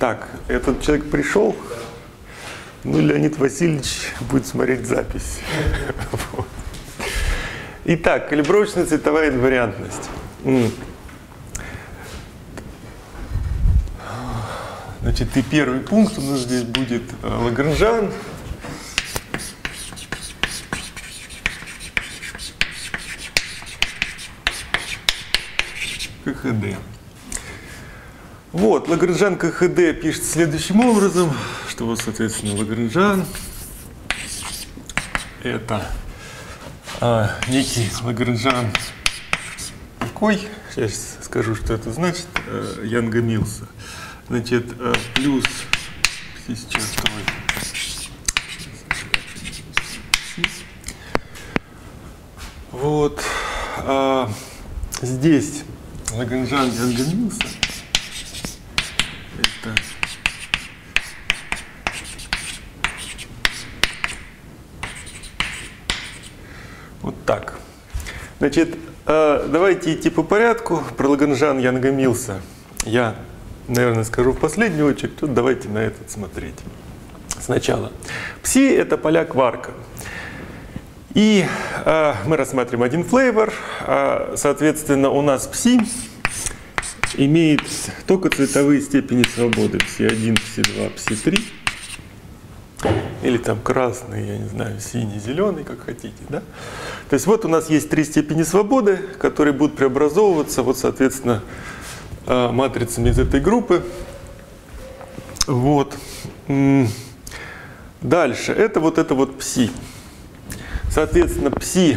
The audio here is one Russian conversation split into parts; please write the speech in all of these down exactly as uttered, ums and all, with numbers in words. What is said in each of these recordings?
Так, этот человек пришел, ну, Леонид Васильевич будет смотреть запись. Итак, калибровочная цветовая инвариантность. Значит, и первый пункт у нас здесь будет Лагранжан. КХД. Вот, Лагранжан КХД пишется следующим образом, что вот, соответственно, Лагранжан это а, некий Лагранжан такой, сейчас скажу, что это значит, а, Янга-Милса. Значит, а, плюс пси с чертой. Вот, а, здесь Лагранжан Янга-Милса. Это вот так. Значит, давайте идти по порядку. Про Лагранжан Янга-Милса я, наверное, скажу в последнюю очередь. Тут давайте на этот смотреть сначала. Пси — это поля кварка. И э, мы рассматриваем один флейвор. Э, соответственно, у нас пси имеет только цветовые степени свободы. пси один, пси два, пси три. Или там красный, я не знаю, синий, зеленый, как хотите. Да? То есть вот у нас есть три степени свободы, которые будут преобразовываться, вот, соответственно, матрицами из этой группы. Вот. Дальше. Это вот это вот пси. Соответственно, пси,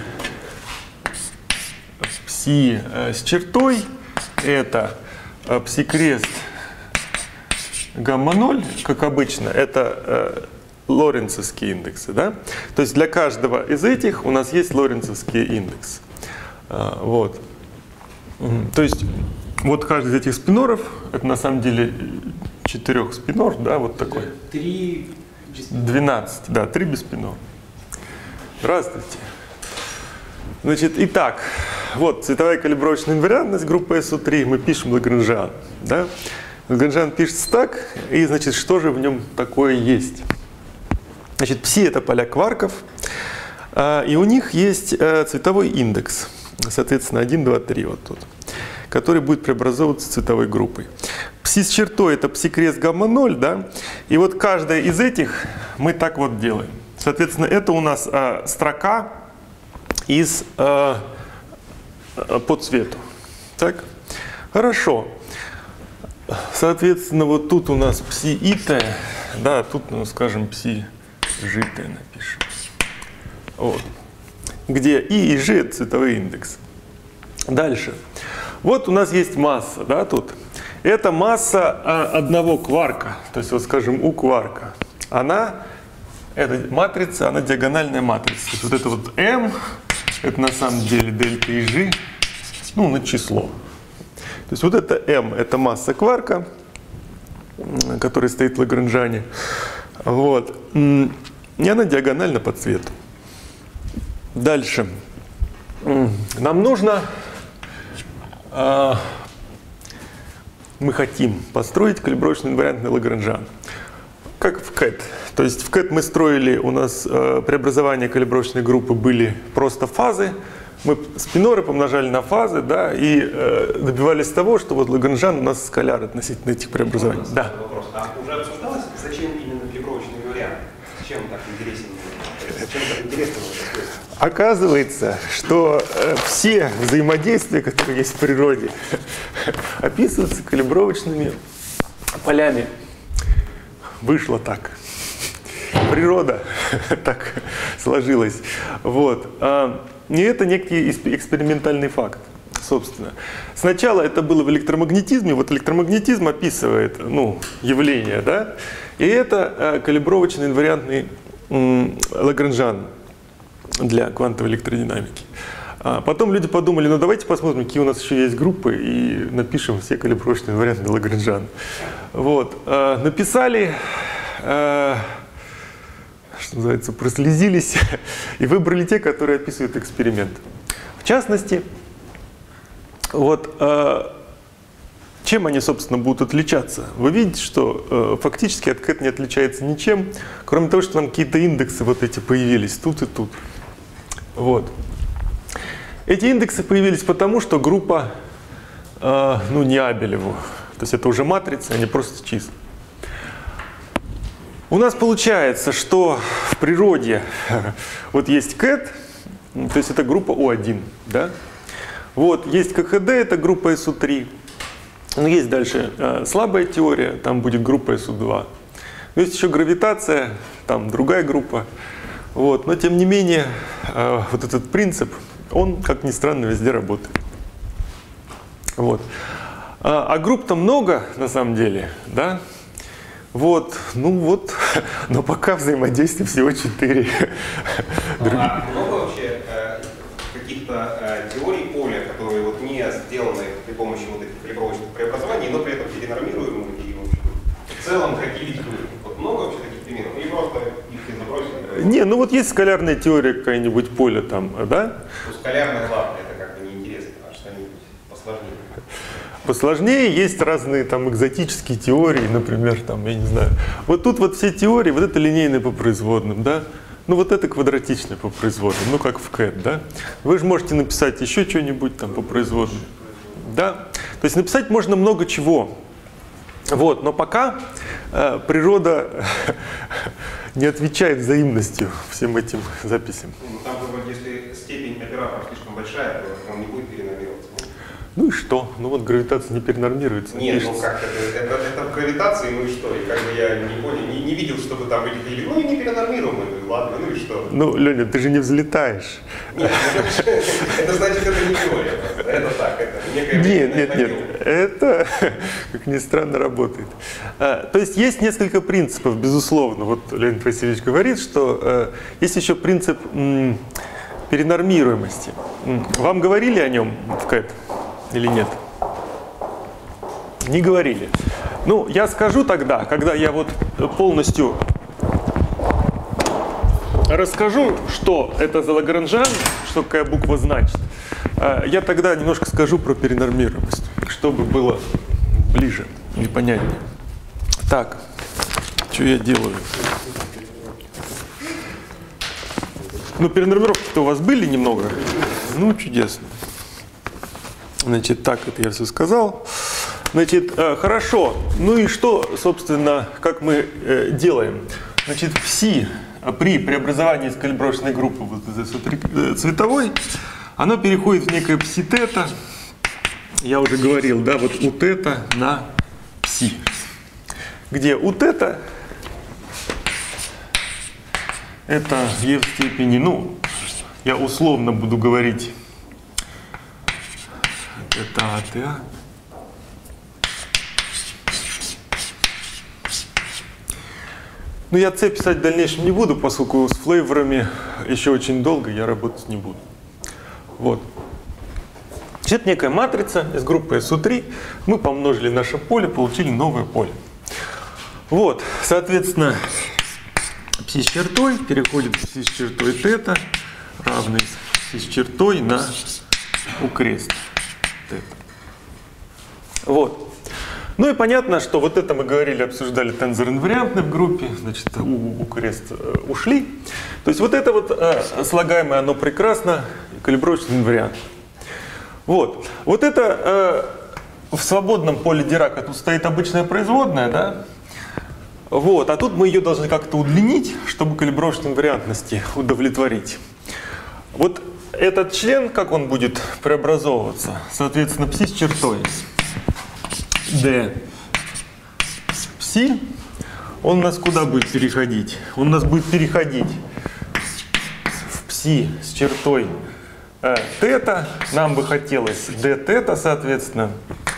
пси с чертой — это пси-крест гамма ноль, как обычно, это э, лоренцовские индексы. Да? То есть для каждого из этих у нас есть лоренцовские индексы. А, вот. То есть вот каждый из этих спиноров, это на самом деле четырех спинор, да, вот такой. Три двенадцать, да, три биспинор. Здравствуйте. Значит, итак, вот цветовая калибровочная инвариантность группы эс о три, мы пишем Лагранжан. Да? Лагранжан пишется так, и, значит, что же в нем такое есть? Значит, пси — это поля кварков, и у них есть цветовой индекс, соответственно, один, два, три вот тут, который будет преобразовываться цветовой группой. Пси с чертой — это пси-крест гамма ноль, да? И вот каждая из этих мы так вот делаем. Соответственно, это у нас а, строка из а, по цвету. Так? Хорошо. Соответственно, вот тут у нас пси-итая, да, тут, ну, скажем, пси-житая напишем. Вот. Где и и ж — это цветовые индексы. Дальше. Вот у нас есть масса, да, тут. Это масса а, одного кварка, то есть, вот, скажем, у кварка. Она, эта матрица, она диагональная матрица. То есть вот это вот m, это на самом деле дельта и g, ну, на число. То есть вот это m, это масса кварка, который стоит в Лагранжане. Вот. И она диагональна по цвету. Дальше. Нам нужно, мы хотим построить калибровочный инвариантный Лагранжан. Как в кэт. То есть в кэт мы строили, у нас э, преобразования калибровочной группы были просто фазы. Мы спиноры помножали на фазы, да, и э, добивались того, что вот Лагранжан у нас скаляр относительно этих преобразований. Да. Вопрос. А уже обсуждалось, зачем именно калибровочный вариант? Чем так интересен? Чем так интересно? Оказывается, что э, все взаимодействия, которые есть в природе, описываются калибровочными полями. Вышло так. Природа так сложилась. Вот. И это некий экспериментальный факт, собственно. Сначала это было в электромагнетизме. Вот электромагнетизм описывает, ну, явление, да? И это калибровочный инвариантный Лагранжан для квантовой электродинамики. А потом люди подумали, ну давайте посмотрим, какие у нас еще есть группы, и напишем все калибровочные варианты Лагранжана. Вот. А, написали, а, что называется, прослезились и выбрали те, которые описывают эксперимент. В частности, вот, а, чем они, собственно, будут отличаться? Вы видите, что э, фактически от кэт не отличается ничем, кроме того, что там какие-то индексы вот эти появились тут и тут. Вот. Эти индексы появились потому, что группа, э, ну, не Абелеву. То есть это уже матрицы, а не просто числа. У нас получается, что в природе вот есть кэт, то есть это группа У один, да? Вот, есть ка ха дэ, это группа эс у три. Но есть дальше э, слабая теория, там будет группа эс у два. Но есть еще гравитация, там другая группа. Вот, но тем не менее, э, вот этот принцип, он, как ни странно, везде работает. Вот. А, а групп-то много, на самом деле, да? Вот, ну вот, но пока взаимодействий всего четыре. А много вообще э, каких-то э, теорий поля, которые вот не сделаны при помощи вот этих калибровочных преобразований, но при этом перенормируемы и в, общем, в целом какие-то вот много вообще таких примеров? Или просто их не забросили? Не, ну вот есть скалярная теория какая-нибудь поля там, да? Ну, скалярная, ладно, это как бы неинтересно, а что-нибудь посложнее. Посложнее есть разные там экзотические теории, например, там, я не знаю. Вот тут вот все теории, вот это линейные по производным, да? Ну вот это квадратичное по производным, ну как в кэт, да? Вы же можете написать еще что-нибудь там по производным, да? То есть написать можно много чего. Вот, но пока э, природа не отвечает взаимностью всем этим записям. Ну, там, если степень оператора слишком большая, то он не будет перенормироваться. Ну и что? Ну вот гравитация не перенормируется. Нет, ну как это, это, это в гравитации, ну и что? И как бы я не понял, не, не видел, чтобы там эти или, ну и не перенормируемые, ну ладно, ну и что? Ну, Леня, ты же не взлетаешь. Нет, это значит, это не теория просто, это так, это некая... Нет, нет, нет, это, как ни странно, работает. То есть есть несколько принципов, безусловно. Вот Леонид Васильевич говорит, что есть еще принцип перенормируемости. Вам говорили о нем в кэт? Или нет? Не говорили. Ну, я скажу тогда, когда я вот полностью расскажу, что это за Лагранжан, что какая буква значит, я тогда немножко скажу про перенормируемость, чтобы было ближе и понятнее. Так, что я делаю? Ну, перенормировки-то у вас были немного? Ну, чудесно. Значит, так, это я все сказал. Значит, э, хорошо. Ну и что, собственно, как мы э, делаем? Значит, пси при преобразовании из калибровочной группы вот из эс у три э, цветовой, оно переходит в некое пси-тета. Я уже говорил, да, вот у тета на пси. Где у тета это е в степени, ну, я условно буду говорить, это АТА. Ну, я С писать в дальнейшем не буду, поскольку с флейворами еще очень долго я работать не буду. Вот. Это некая матрица из группы эс у три. Мы помножили наше поле, получили новое поле. Вот, соответственно, пси с чертой переходит пси с чертой тета, равный пси с чертой на у крест. Вот. Ну и понятно, что вот это мы говорили, обсуждали тензор инвариантный в группе, значит, у, у крест э, ушли. То есть вот это вот э, слагаемое, оно прекрасно, калибровочный инвариант. Вот. Вот это э, в свободном поле Дирака тут стоит обычная производная, да? Вот. А тут мы ее должны как-то удлинить, чтобы калибровочной инвариантности удовлетворить. Вот этот член, как он будет преобразовываться? Соответственно, пси с чертой d пси, он у нас куда будет переходить? Он у нас будет переходить в пси с чертой э, тета. Нам бы хотелось d тета, соответственно,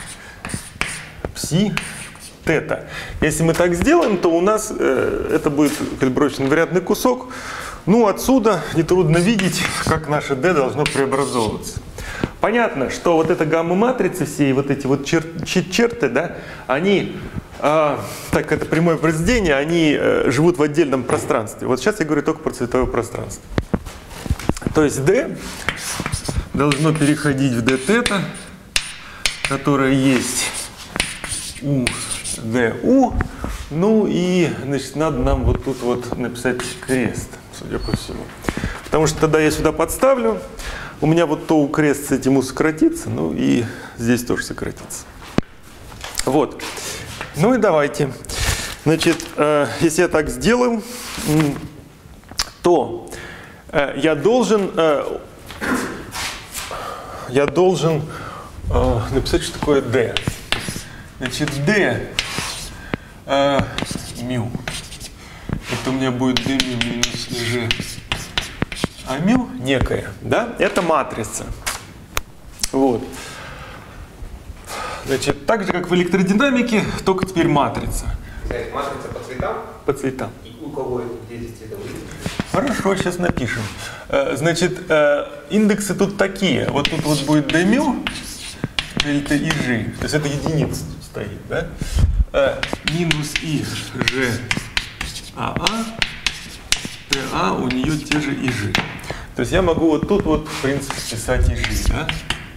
пси тета. Если мы так сделаем, то у нас э, это будет калибровочный инвариантный кусок. Ну, отсюда нетрудно видеть, как наше d должно преобразовываться. Понятно, что вот эта гамма-матрицы, все вот эти вот чер черты, да, они, э, так это прямое произведение, они э, живут в отдельном пространстве. Вот сейчас я говорю только про цветовое пространство. То есть d должно переходить в d тета, которое есть У, Д, У. Ну и, значит, надо нам вот тут вот написать крест, судя по всему. Потому что тогда я сюда подставлю, у меня вот то У крест с этим У сократится, ну и здесь тоже сократится. Вот. Ну и давайте. Значит, э, если я так сделаю, то э, я должен, э, я должен э, написать, что такое D. Значит, D э, мю. Это у меня будет D мю минус G. А мю некая, да? Это матрица. Вот. Значит, так же, как в электродинамике, только теперь матрица. Матрица по цветам? По цветам. И у кого это, где здесь цвета выйдет? Хорошо, сейчас напишем. Значит, индексы тут такие. Вот тут вот будет d мю, дельта и g. То есть это единица тут стоит, да? Минус и g а а, а у нее те же и g. То есть я могу вот тут вот, в принципе, писать и g, да?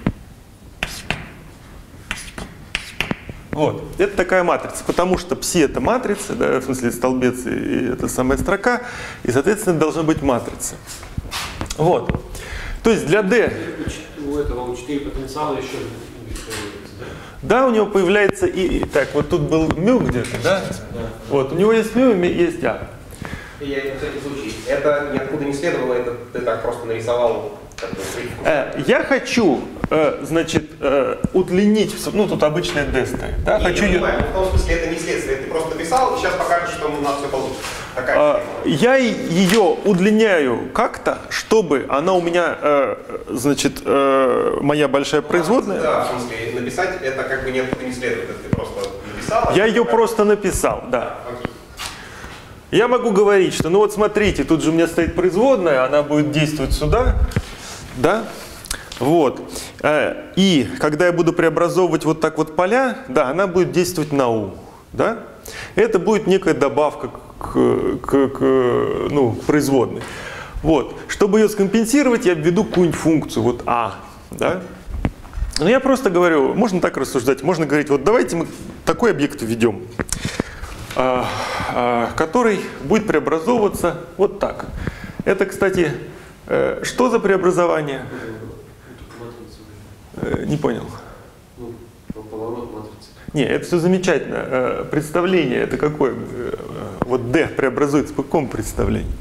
Вот. Это такая матрица, потому что пси это матрица, да, в смысле столбец и это самая строка, и, соответственно, должна быть матрица. Вот. То есть для D... У этого у четыре потенциала еще индекс появляется, да? Да, у него появляется и... Так, вот тут был мю где-то, да? Да. Вот, у него есть мю и есть а. И я, на всякий случай, это ниоткуда не следовало, это ты так просто нарисовал. Э, я хочу, э, значит, э, удлинить, ну тут обычная D стоит, да? Не, хочу я ее... понимаю, но в том смысле это не следствие, ты просто написал, и сейчас покажешь, что у нас все получится. Такая э, я ее удлиняю как-то, чтобы она у меня, э, значит, э, моя большая производная. Да, в смысле, написать это как бы ниоткуда не следует, это ты просто написал. Я ее просто написал, да. Окей. Я могу говорить, что, ну вот смотрите, тут же у меня стоит производная, она будет действовать сюда, да, вот. И когда я буду преобразовывать вот так вот поля, да, она будет действовать на У, да. Это будет некая добавка к, к, к, ну, производной. Вот. Чтобы ее скомпенсировать, я введу какую-нибудь функцию, вот А, да. Но я просто говорю, можно так рассуждать, можно говорить, вот давайте мы такой объект введем, который будет преобразовываться вот так. Это, кстати, что за преобразование? Не понял. Ну, поворот матрицы. Не, это все замечательно. Представление это какое? Вот D преобразуется по какому представлению?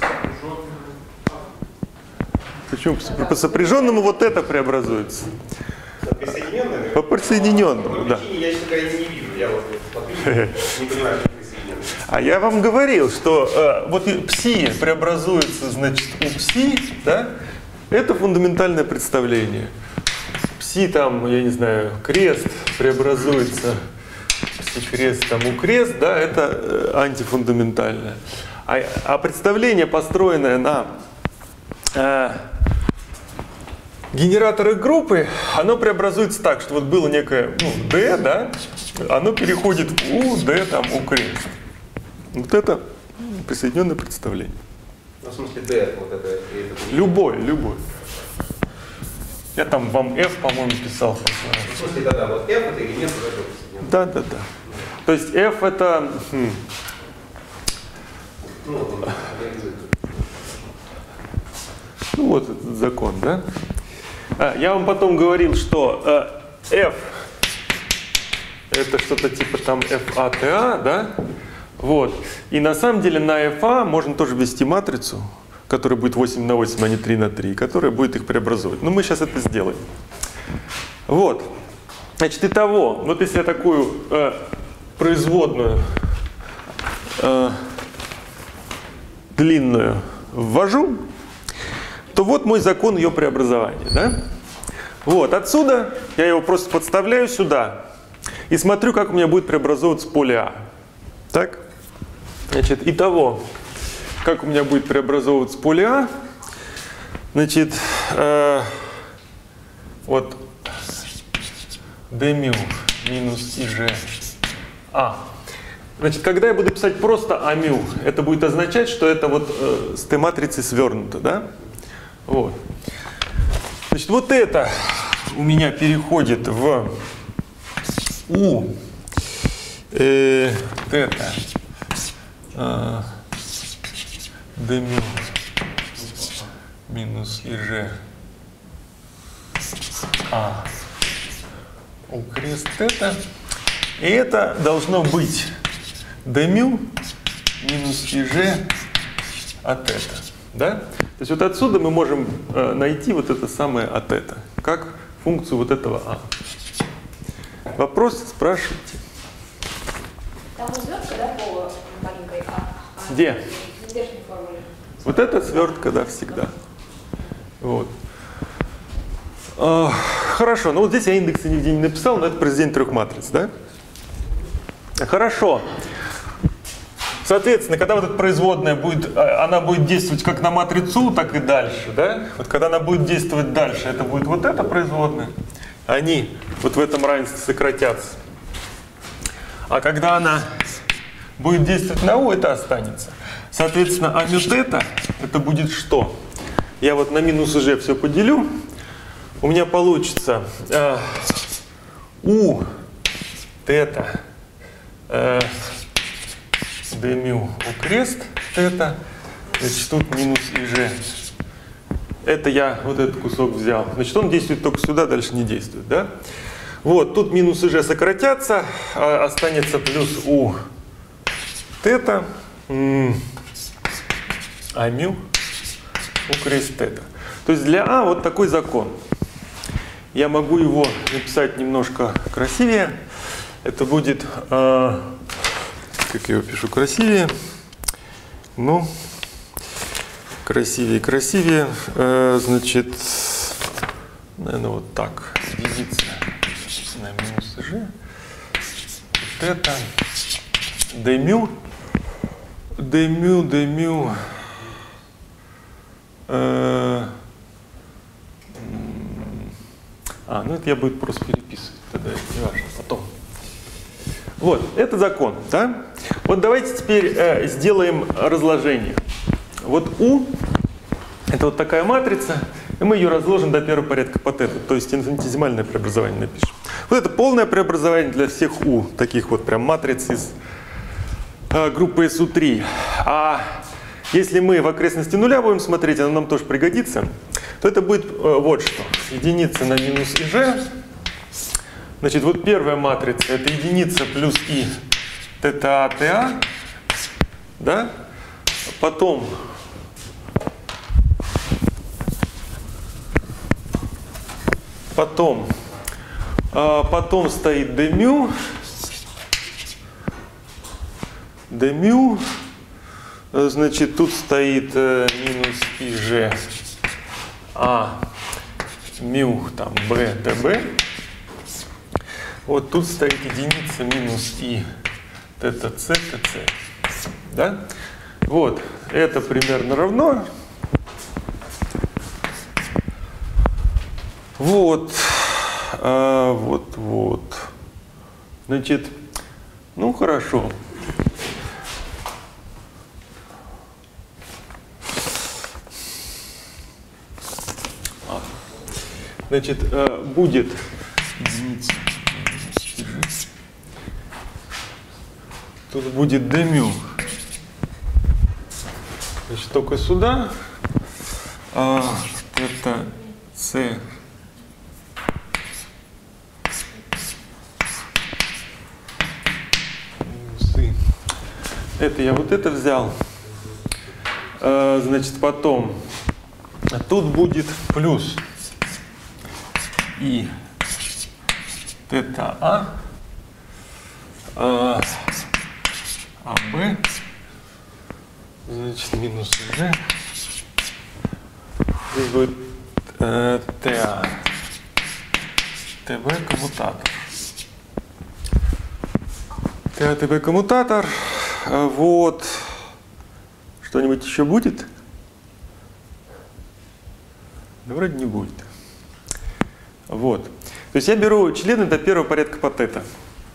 Почему? По сопряженному вот это преобразуется. Присоединенные? По присоединенному, да. Я, честно говоря, не вижу. Я вот смотрю, не понимаю, что присоединенные. А я вам говорил, что э, вот пси преобразуется, значит, у пси, да, это фундаментальное представление. Пси там, я не знаю, крест преобразуется, пси крест там у крест, да, это э, антифундаментальное. А, а представление, построенное на э, генераторах группы, оно преобразуется так, что вот было некое, ну, D, да, оно переходит в U, D, там, U крест. Вот это присоединенное представление. Ну, в смысле, D, вот это, это... Любой, любой. Я там вам F, по-моему, писал. В смысле, да-да, вот F это элемент этого присоединенного. Да, да, да. То есть F это... Хм. Ну, вот он реализует. Ну вот этот закон, да? А, я вам потом говорил, что э, F это что-то типа там эф а тэ а, да? Вот. И на самом деле на эф а можно тоже ввести матрицу, которая будет восемь на восемь, а не три на три, которая будет их преобразовывать. Но мы сейчас это сделаем. Вот. Значит, итого, вот если я такую э, производную э, длинную ввожу, то вот мой закон ее преобразования, да? Вот, отсюда я его просто подставляю сюда и смотрю, как у меня будет преобразовываться поле А. Так? Значит, итого, как у меня будет преобразовываться поле А, значит, э, вот d μ минус ij А. Значит, когда я буду писать просто А μ, это будет означать, что это вот э, с Т-матрицей свернуто, да? Вот. Значит, вот это у меня переходит в У э, тета э, d μ минус ИЖ А у крест тета. И это должно быть d μ минус ИЖ от тета. Да? То есть вот отсюда мы можем э, найти вот это самое от тета, как функцию вот этого А. Вопрос спрашивайте. Там свертка, да, по маленькой А? А Где? в верхней формуле. Вот это свертка, да, всегда. Вот. А, хорошо, ну вот здесь я индексы нигде не написал, но это произведение трех матриц, да? Хорошо. Соответственно, когда вот эта производная будет, она будет действовать как на матрицу, так и дальше, да? Вот когда она будет действовать дальше, это будет вот эта производная. Они вот в этом равенстве сократятся. А когда она будет действовать на U, это останется. Соответственно, а мю тета, это будет что? Я вот на минус ИЖ все поделю. У меня получится э, U тета э, d μ у крест тета, значит, тут минус ИЖ. Это я вот этот кусок взял. Значит, он действует только сюда, дальше не действует, да? Вот, тут минус ИЖ сократятся, а останется плюс U тета, а мю у крест тета. То есть для А вот такой закон. Я могу его написать немножко красивее. Это будет, э, как я его пишу красивее, ну, красивее, красивее, э, значит, наверное, вот так, единица на минус G, вот это, d μ, d μ, d μ, э, а, ну это я буду просто переписывать, тогда это не важно, потом. Вот, это закон, да? Вот давайте теперь э, сделаем разложение. Вот U — это вот такая матрица, и мы ее разложим до первого порядка по тету, то есть инфинитизимальное преобразование напишем. Вот это полное преобразование для всех U, таких вот прям матриц из э, группы эс ю три. А если мы в окрестности нуля будем смотреть, она нам тоже пригодится, то это будет э, вот что. Единица на минус ИЖ. Значит, вот первая матрица — это единица плюс И тета А, ТА. Да? Потом Потом, а, потом стоит d μ, d μ, значит, тут стоит э, минус ИЖ А мю, там, b, db. Вот тут стоит единица минус И тета c, tc. Да? Вот, это примерно равно. Вот, а, вот, вот. Значит, ну хорошо. А. Значит, а, будет единица. Тут будет d μ. Значит, только сюда. А, это c. Это я вот это взял. А, значит, потом тут будет плюс И тета А, а, а Б, значит, минус Ж. Здесь будет э, ТА, ТБ коммутатор. ТА, ТБ коммутатор. Вот. Что-нибудь еще будет? Да вроде не будет. Вот. То есть я беру члены до первого порядка по тета.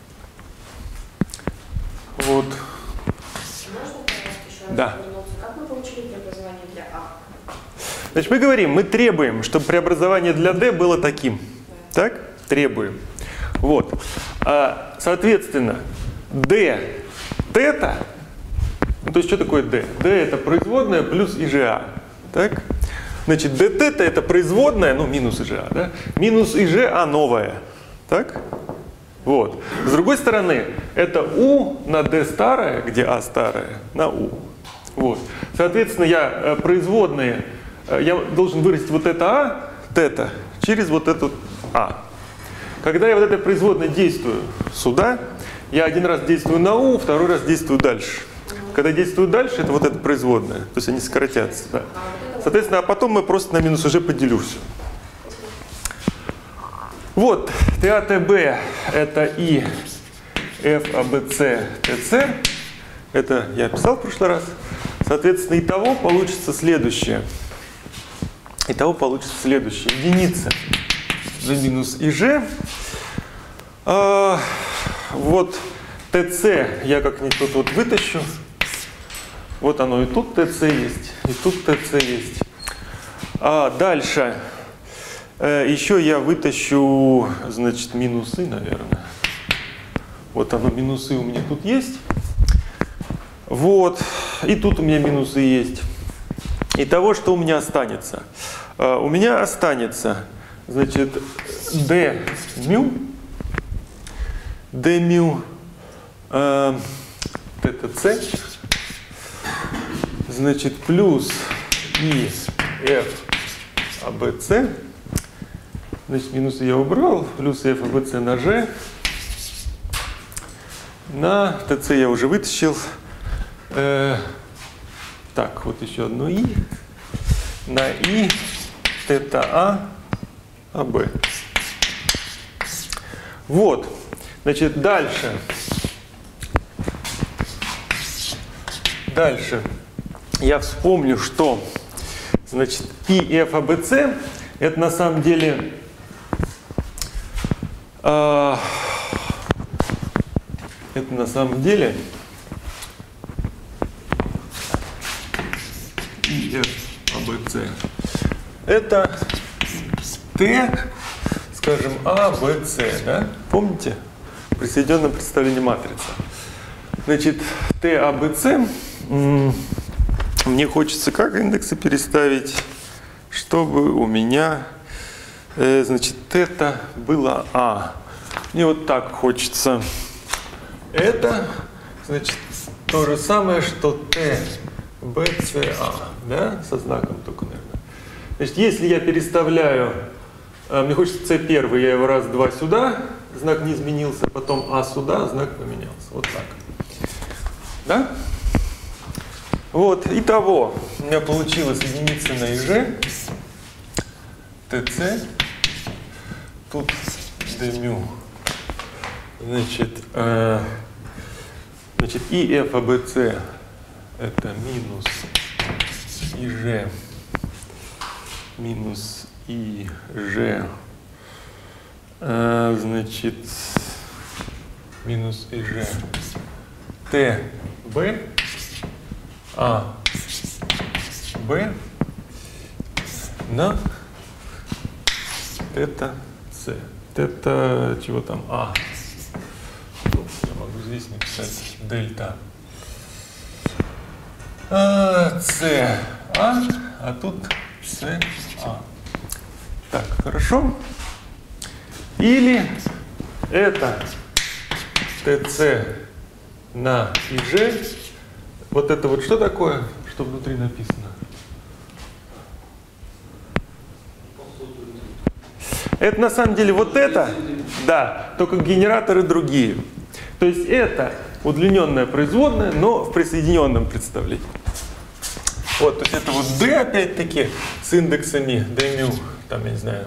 Вот. Можно, пожалуйста, еще раз Да. вернуться? Как мы получили преобразование для А? Значит, мы говорим, мы требуем, чтобы преобразование для D было таким. Да. Так? Требуем. Вот. А, соответственно, d тета, ну, то есть что такое d? d это производная плюс ижа. Так? Значит, d тета это производная, ну, минус ижа, да? Минус ижа новая. Так? Вот. С другой стороны, это u на d старая, где а старая, на u. Вот. Соответственно, я э, производные, э, я должен выразить вот это а, тета, через вот эту а. Когда я вот этой производной действую сюда, я один раз действую на u, второй раз действую дальше. Когда действую дальше, это вот эта производная, то есть они сократятся. Да. Соответственно, а потом мы просто на минус уже поделю все. Вот, ТА, ТБ это и F, АБЦ, ТЦ. Это я писал в прошлый раз. Соответственно, итого получится следующее. Итого получится следующее. Единица за минус ИЖ. А, вот ТЦ я как-нибудь тут вот вытащу. Вот оно и тут ТЦ есть, и тут ТЦ есть. А дальше э, еще я вытащу, значит, минусы, наверное. Вот оно, минусы у меня тут есть. Вот, и тут у меня минусы есть. Итого, что у меня останется? Uh, у меня останется, значит, d мю, d мю, uh, ТТЦ, значит, плюс и f АБЦ, значит, минусы я убрал, плюс f АБЦ на g, на ТЦ я уже вытащил. Uh, так, вот еще одно и, на и тета А, АБ. Вот, значит, дальше. Дальше я вспомню, что, значит, и F, А, Б, С это на самом деле э, это на самом деле и F, А, Б, С. Это Т, скажем, А, Б, С, да? Помните? При сведенном представлении матрицы. Значит, Т, А, Б, С, мне хочется как индексы переставить, чтобы у меня, э, значит, тета было А. Мне вот так хочется. Это, значит, то же самое, что Т, Б, С, А, да? Со знаком только, наверное. Значит, если я переставляю, мне хочется С первый, я его раз-два сюда, знак не изменился, потом А сюда, знак поменялся. Вот так. Да? Вот, итого, у меня получилось единица на ИЖ, ТЦ, тут дмю, значит, э, значит, и F, А, Б, С это минус ИЖ, минус ИЖ, э, значит, минус ИЖ, Т, Б, А, Б на тета С. Тета чего там? А. Ну, я могу здесь написать дельта. А, С, А, а тут С, А. Так, хорошо. Или это ТЦ на ИЖ. Вот это вот что такое, что внутри написано? Это на самом деле вот это, да, только генераторы другие. То есть это удлиненная производная, но в присоединенном представлении. Вот, то есть это вот D опять-таки с индексами D μ, там я не знаю,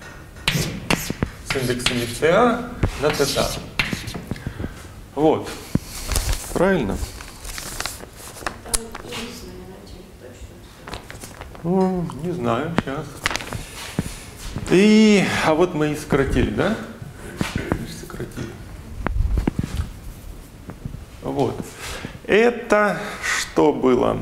с индексами СА на тета. Вот, правильно? Ну, не знаю, сейчас. И, а вот мы и сократили, да? Сократили. Вот. Это что было?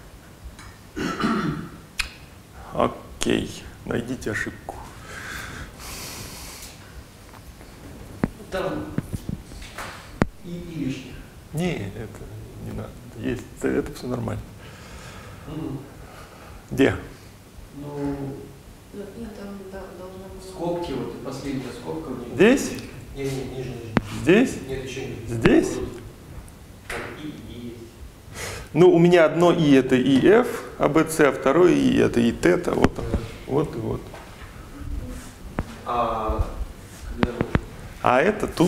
Окей. Найдите ошибку. Там И, и лишних. Не, это не надо. Есть, это все нормально. Mm. Где? Ну, Ну, нет, там да, должно быть. скобки, вот последняя скобка. Здесь? Не, не, ниже, ниже. Здесь? Нет, еще ниже. Здесь? Там и, и. Ну, у меня одно и это и F, а Б, С, а второе и это и тета. Вот оно. Вот и вот. А, когда мы... А это тут.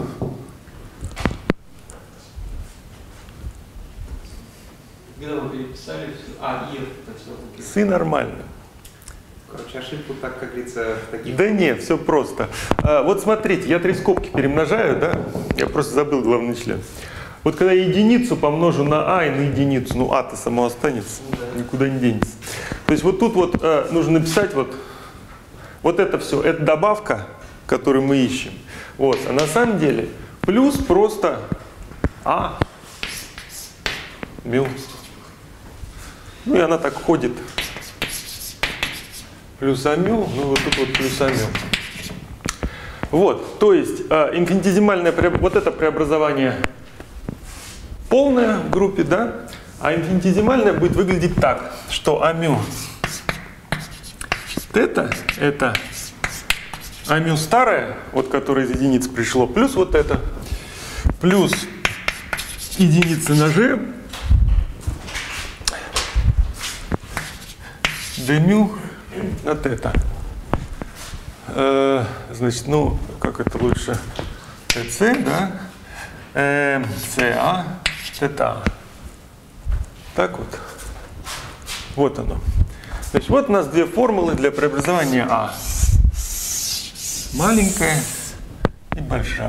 Когда мы переписали все. А, и это все. Сы нормально. Короче, ошибку, так как говорится, в таких... Да нет, все просто. А, вот смотрите, я три скобки перемножаю, да? Я просто забыл главный член. Вот когда я единицу помножу на а и на единицу, ну а-то само останется, Да. никуда не денется. То есть вот тут вот э, нужно написать вот, вот это все, это добавка, которую мы ищем. Вот, а на самом деле плюс просто а мю. Ну и она так ходит. Плюс амю, ну вот тут вот плюс амю. Вот, то есть э, инфинитизимальное, вот это преобразование полное в группе, да, а инфинитизимальное будет выглядеть так, что амю тета это амю старое, вот которое из единиц пришло, плюс вот это, плюс единицы на g, дмю на тета. Э, значит, ну, как это лучше? ТЦ, да? Э, СА, тета. Так вот. Вот оно. Значит, вот у нас две формулы для преобразования А. Маленькая и большая.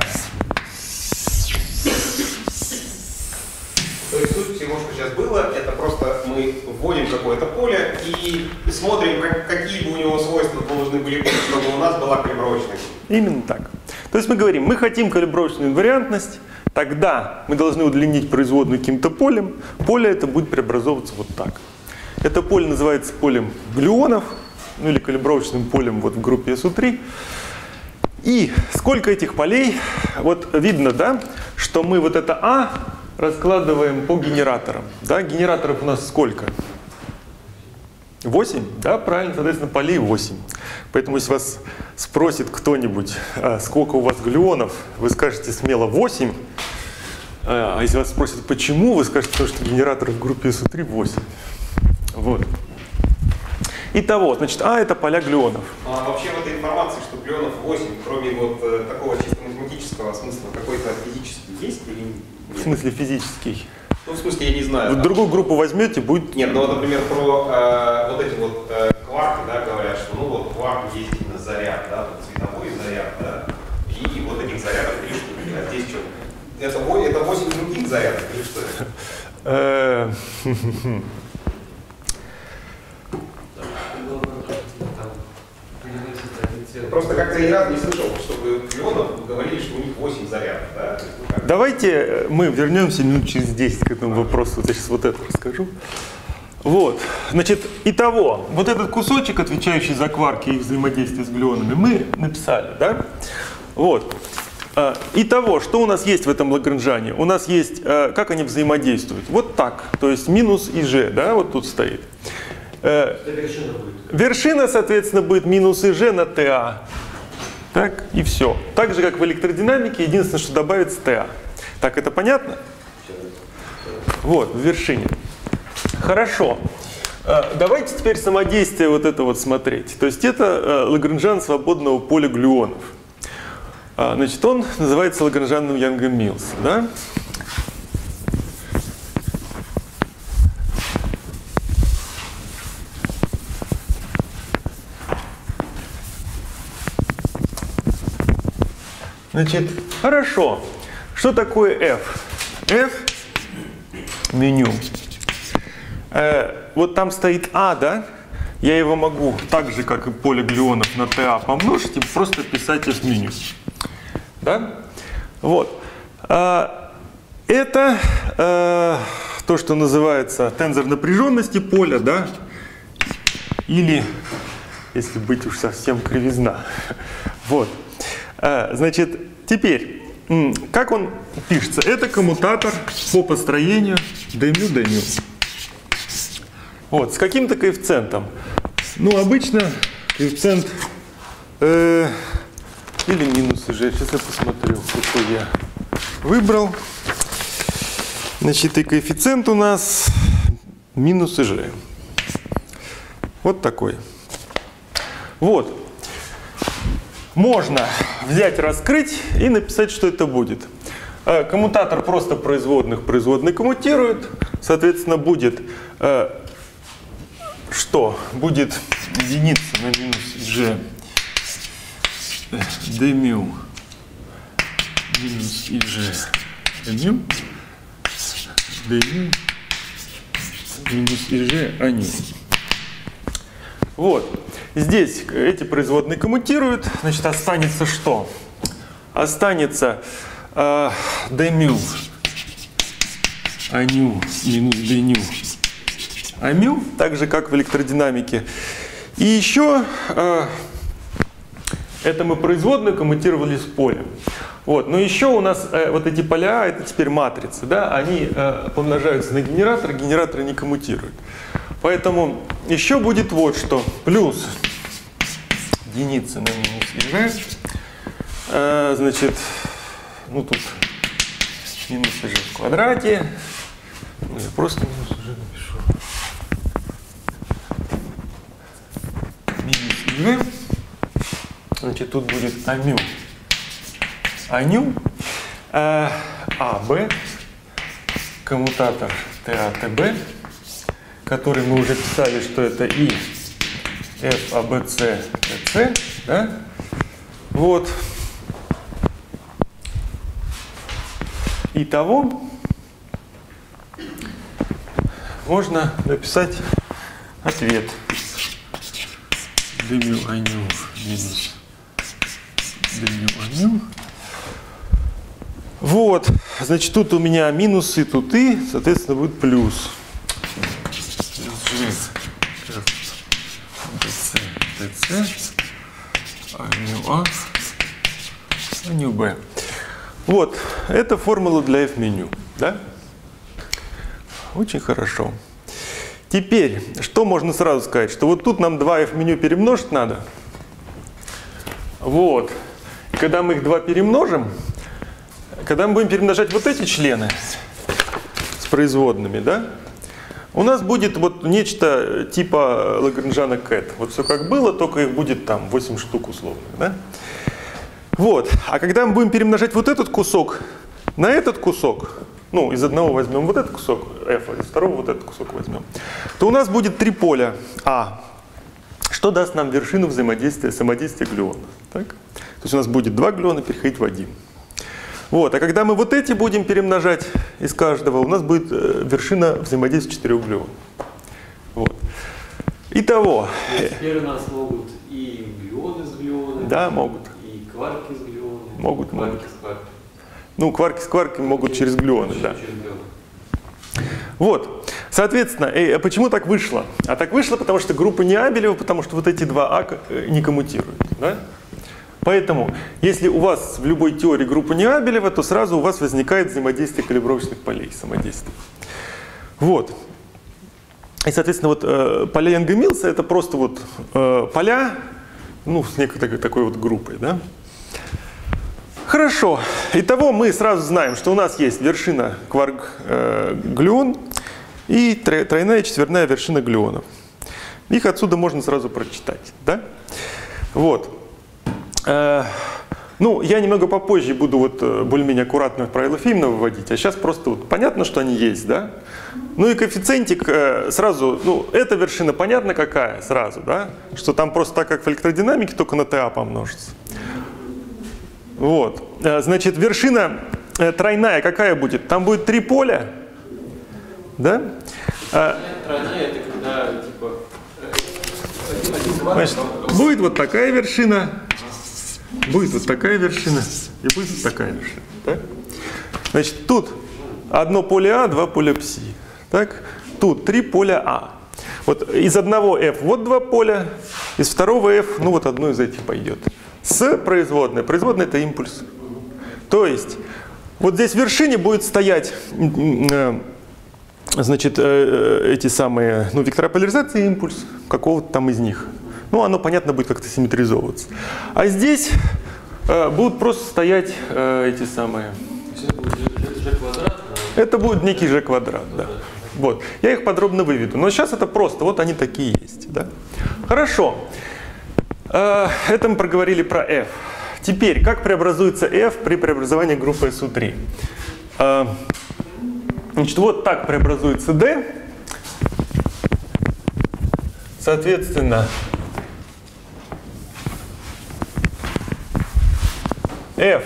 То есть суть всего, что сейчас было, это просто мы вводим какое-то поле и смотрим, как, какие бы у него свойства должны были быть, чтобы у нас была калибровочная. Именно так. То есть мы говорим, мы хотим калибровочную инвариантность, тогда мы должны удлинить производную каким-то полем. Поле это будет преобразовываться вот так. Это поле называется полем глюонов, ну или калибровочным полем вот в группе эс у три. И сколько этих полей, вот видно, да, что мы вот это А раскладываем по генераторам. Да, генераторов у нас сколько? восемь? Да, правильно, соответственно, полей восемь. Поэтому если вас спросит кто-нибудь, сколько у вас глюонов, вы скажете смело восемь. А если вас спросят, почему, вы скажете, потому что генераторов в группе эс у три восемь. Вот. Итого, значит, А это поля глюонов. А вообще в этой информации, что глюонов восемь, кроме вот э, такого чисто математического смысла, какой-то физический есть или нет? В смысле физический? Ну, в смысле, я не знаю. Вы другую группу возьмете, будет... Нет, ну вот, например, про э, вот эти вот э, кварки, да, говорят, что ну вот кварк есть именно заряд, да, вот световой заряд, да, и, и вот этих зарядов три штуки, а здесь что? Это, это восемь других зарядов или что? Просто как-то ни разу не слышал, чтобы глюонов говорили, что у них восемь зарядов, да? Давайте мы вернемся минут через десять к этому вопросу. Вот я сейчас вот это расскажу. Вот, значит, итого, вот этот кусочек, отвечающий за кварки и их взаимодействие с глюонами, мы написали, да? Вот. Итого, что у нас есть в этом Лагранжане? У нас есть, как они взаимодействуют. Вот так, то есть минус и g, да, вот тут стоит. Вершина будет. Вершина, соответственно, будет минус и g на ТА. Так, и все. Так же, как в электродинамике, единственное, что добавится ТА. Так, это понятно? Вот, в вершине. Хорошо. Давайте теперь самодействие вот это вот смотреть. То есть это Лагранжан свободного поля глюонов. Значит, он называется Лагранжаном Янга-Миллс, да? Значит, хорошо. Что такое F? F меню. Э, вот там стоит А, да? Я его могу так же, как и поле глюонов на ТА помножить и просто писать F меню. Да? Вот. А, это а, то, что называется тензор напряженности поля, да? Или, если быть уж совсем кривизна. Вот. А, значит, теперь как он пишется? Это коммутатор по построению dμ dμ. Вот, с каким-то коэффициентом. Ну, обычно коэффициент э, или минус g. Сейчас я посмотрю, какой я выбрал. Значит, и коэффициент у нас минус g. Вот такой. Вот. Можно взять, раскрыть и написать, что это будет. Коммутатор просто производных производный коммутирует. Соответственно, будет что? Будет единица на минус g dμ минус иг dμ dμ минус иг аню. Вот. Здесь эти производные коммутируют. Значит, останется что? Останется э, dμ аню минус dνю амю, так же как в электродинамике. И еще э, это мы производную коммутировали с полем. Вот. Но еще у нас э, вот эти поля, это теперь матрицы, да, они э, помножаются на генератор, генераторы не коммутируют. Поэтому еще будет вот что. Плюс единица на минус иг. Э, значит, ну тут минус иг в квадрате. Ну, я просто минус иг напишу. Минус иг. Значит, тут будет амю. Аню. Э, АБ. Коммутатор ТАТБ. Который мы уже писали, что это И, F, А, Б, С, Т, С, да? Вот. Итого можно написать ответ. dμ аню минус dμ аню. Вот. Значит, тут у меня минусы, тут И, соответственно, будет плюс. ДЦ, ДЦ, аню А, аню Б. Вот, это формула для F-меню, да? Очень хорошо. Теперь, что можно сразу сказать? Что вот тут нам два F-меню перемножить надо. Вот. И когда мы их два перемножим, когда мы будем перемножать вот эти члены с производными, да? У нас будет вот нечто типа Лагранжана Кэт. Вот все как было, только их будет там восемь штук условно. Да? Вот. А когда мы будем перемножать вот этот кусок на этот кусок, ну, из одного возьмем вот этот кусок F, а из второго вот этот кусок возьмем, то у нас будет три поля А, что даст нам вершину взаимодействия, самодействия глюона. Так? То есть у нас будет два глюона переходить в один. Вот. А когда мы вот эти будем перемножать из каждого, у нас будет э, вершина взаимодействия четырех глюонов. Вот. Итого. Теперь у нас могут и глюоны с глюонами. Да, могут. И кварки с глюонами. Могут, кварки могут. с кварками. Ну, кварки с кварками могут через, через глюоны, через, да. Через глюоны. Вот. Соответственно, э, почему так вышло? А так вышло, потому что группа Неабелева, потому что вот эти два А не коммутируют. Да? Поэтому, если у вас в любой теории группа Неабелева, то сразу у вас возникает взаимодействие калибровочных полей, самодействие. Вот. И, соответственно, вот э, поля Янга-Милса — это просто вот э, поля, ну, с некой такой вот группой, да? Хорошо. Итого мы сразу знаем, что у нас есть вершина кварк-глюон э, и тройная и четверная вершина глюонов. Их отсюда можно сразу прочитать, да? Вот. Ну, я немного попозже буду вот более-менее аккуратно правила Феймана выводить, а сейчас просто вот понятно, что они есть, да? Ну и коэффициентик сразу, ну, эта вершина понятно какая сразу, да? Что там просто так, как в электродинамике, только на ТА помножится. Вот. Значит, вершина тройная какая будет? Там будет три поля, да? Тройная — это когда, типа, значит, будет вот такая вершина. Будет вот такая вершина и будет вот такая вершина. Так? Значит, тут одно поле А, два поля Пси. Так? Тут три поля А. Вот из одного F вот два поля, из второго F, ну вот одно из этих пойдет. С производной. Производная — это импульс. То есть вот здесь в вершине будет стоять, значит, эти самые, ну, вектора поляризации и импульс какого-то там из них. Ну, оно, понятно, будет как-то симметризовываться. А здесь э, будут просто стоять э, эти самые... Это будет G квадрат? Это будет некий G квадрат, да. Вот. Я их подробно выведу. Но сейчас это просто, вот они такие есть. Да? Хорошо. Э, это мы проговорили про F. Теперь, как преобразуется F при преобразовании группы эс у три? Э, значит, вот так преобразуется D. Соответственно, F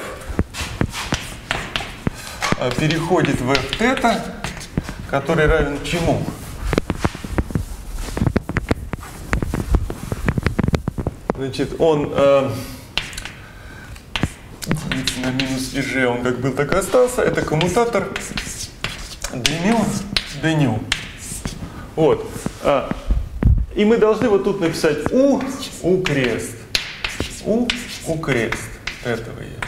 переходит в F θ, который равен чему? Значит, он э, делится на минус Vg, он как был, так и остался. Это коммутатор dμ, dν. Вот. А, и мы должны вот тут написать U, U крест. U, U крест. Этого я.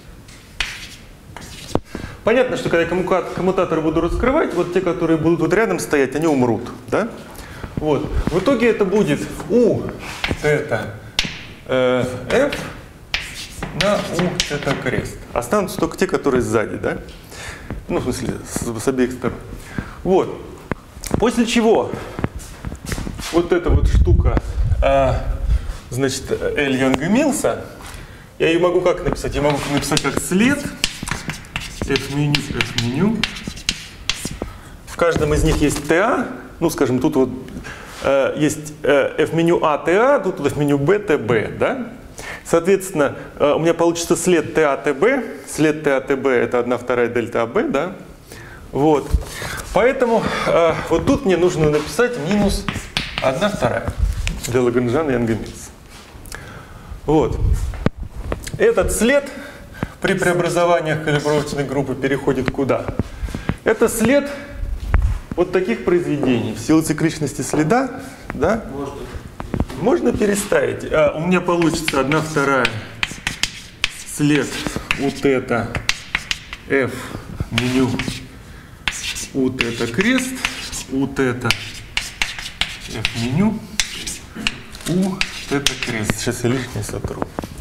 Понятно, что когда я коммутаторы буду раскрывать, вот те, которые будут вот рядом стоять, они умрут. Да? Вот. В итоге это будет U θ э, F на U θ крест. Останутся только те, которые сзади. Да? Ну, в смысле, с, с обеих сторон. Вот. После чего вот эта вот штука, э, значит, L Янга-Милса, я ее могу как написать? Я могу написать как след F меню, F меню. В каждом из них есть TA. Ну, скажем, тут вот э, есть э, F меню A, TA, тут F меню B, тэ бэ. Да? Соответственно, э, у меня получится след TA, тэ бэ. След TA, тэ бэ это одна вторая дельта эй би, да? Вот. Поэтому э, вот тут мне нужно написать минус одна вторая для Лагранжана и Янга-Милса. Вот. Этот след при преобразованиях калибровочной группы переходит куда? Это след вот таких произведений. В силу цикличности следа, да, Можно, можно переставить. А, у меня получится одна вторая след U θ F меню U θ крест, U θ F меню U θ крест. Сейчас я лишнее сотру.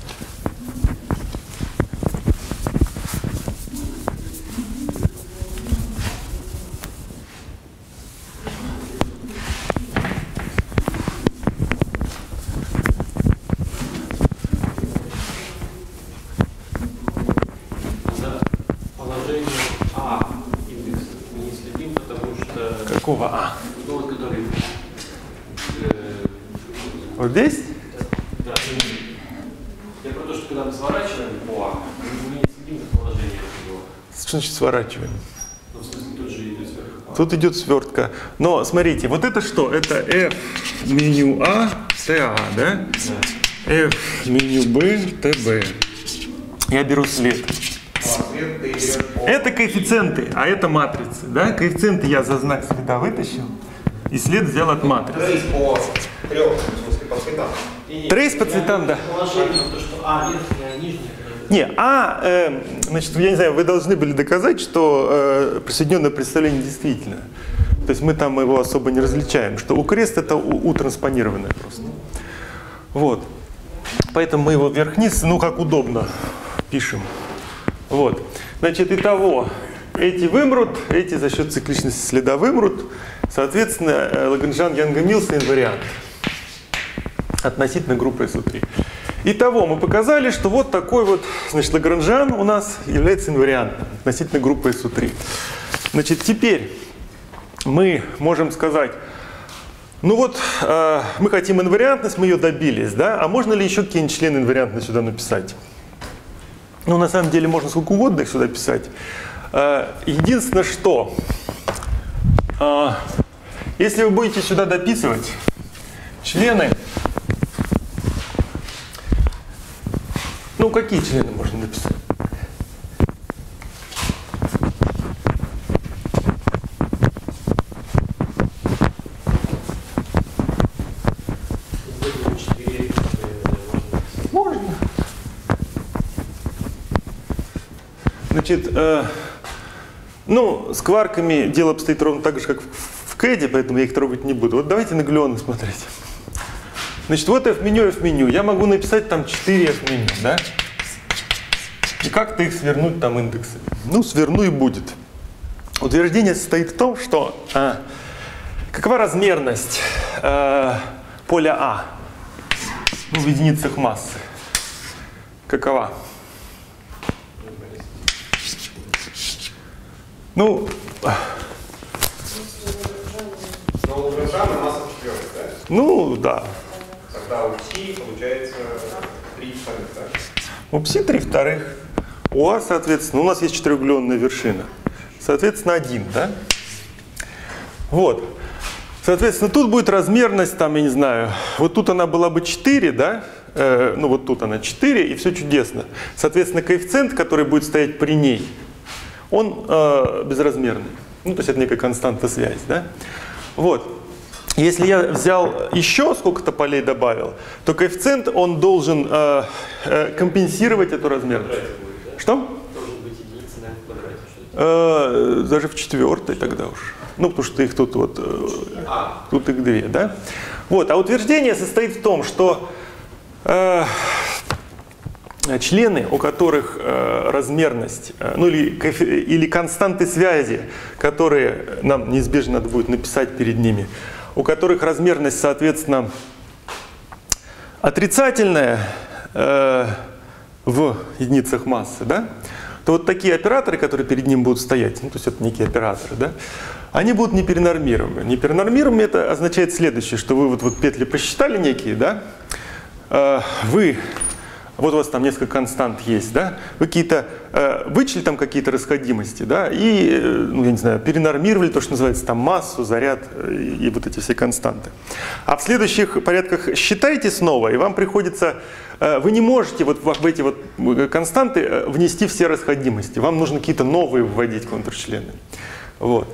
Какого А? Ну, вот который... Э, Вот здесь? да, я про то, что когда мы сворачиваем по А, мы не следим за положением его. Что значит сворачиваем? Ну, в смысле, тут же идет сверху. Тут идет свертка. Но смотрите, вот это что? Это F меню А, TA, да? Да. F меню B, тэ бэ. Я беру след. Это коэффициенты, а это матрицы. Да? Коэффициенты я за знак следа вытащил, и след взял от матрицы. Трейс по трем, в смысле, по цветам. Трейс по цветам, да. Положение, то, что А верхняя, а нижняя. Не, а, э, значит, я не знаю, вы должны были доказать, что э, присоединенное представление действительно. То есть мы там его особо не различаем, что у крест это у, у транспонированное просто. Вот. Поэтому мы его вверх-вниз, ну как удобно, пишем. Вот. Значит, итого, эти вымрут, эти за счет цикличности следа вымрут. Соответственно, Лагранжан, Янга-Милса инвариант относительно группы эс у три. Итого, мы показали, что вот такой вот, значит, Лагранжан у нас является инвариантом относительно группы эс у три. Значит, теперь мы можем сказать, ну вот, э, мы хотим инвариантность, мы ее добились, да? А можно ли еще какие-нибудь члены инвариантности сюда написать? Ну, на самом деле, можно сколько угодно их сюда писать. Э, единственное, что, э, если вы будете сюда дописывать члены, ну, какие члены можно написать? Можно. Значит, э, ну, с кварками дело обстоит ровно так же, как в кэде, поэтому я их трогать не буду. Вот давайте на глюоны смотреть. Значит, вот F-меню, F-меню. Я могу написать там четыре F-меню, да? И как-то их свернуть там индексами. Ну, сверну и будет. Утверждение состоит в том, что а, какова размерность а, поля А, ну, в единицах массы. Какова? Ну, Но у Лагранжана масса четверок, да? ну, да. Тогда у Пси получается три вторых, да? У Пси три вторых. У А, соответственно, у нас есть четырехугленная вершина. Соответственно, один, да? Вот. Соответственно, тут будет размерность, там, я не знаю, вот тут она была бы четыре, да? Э, ну, вот тут она четыре, и все чудесно. Соответственно, коэффициент, который будет стоять при ней, он э, безразмерный. Ну, то есть это некая константа связи, да? Вот. Если я взял еще сколько-то полей добавил, то коэффициент, он должен э, э, компенсировать эту размерность. Что? Должен быть единица, наверное, в квадрате. Э, даже в четвертой тогда уж. Ну, потому что их тут вот, э, А. тут их две, да? Вот, а утверждение состоит в том, что э, члены, у которых э, размерность, э, ну или, или константы связи, которые нам неизбежно надо будет написать перед ними, у которых размерность, соответственно, отрицательная э, в единицах массы, да, то вот такие операторы, которые перед ним будут стоять, ну, то есть это некие операторы, да, они будут неперенормируемы. Неперенормируемы — это означает следующее, что вы вот, вот петли посчитали некие, да, э, вы, вот у вас там несколько констант есть, да, вы какие-то, э, вычли там какие-то расходимости, да, и, э, ну, я не знаю, перенормировали то, что называется там массу, заряд э, и, и вот эти все константы. А в следующих порядках считайте снова, и вам приходится, э, вы не можете вот в, в эти вот константы э, внести все расходимости, вам нужно какие-то новые вводить контрчлены. Вот.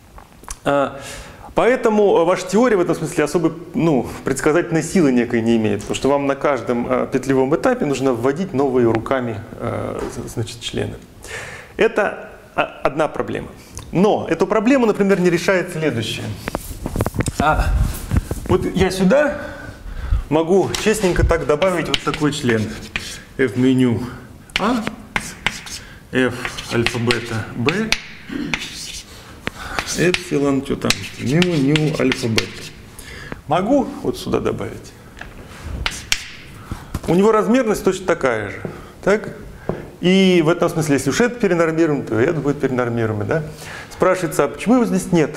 Поэтому ваша теория в этом смысле особой, ну, предсказательной силы некой не имеет, потому что вам на каждом э, петлевом этапе нужно вводить новые руками э, значит, члены. Это одна проблема. Но эту проблему, например, не решает следующее. А, вот я сюда могу честненько так добавить вот такой член. F-меню А, F альфа-бета B, эпсилон, что там, ню, ню, альфа, бета. Могу вот сюда добавить. У него размерность точно такая же. Так? И в этом смысле, если уж это перенормируем, то это будет перенормируемый. Да? Спрашивается, а почему его здесь нет?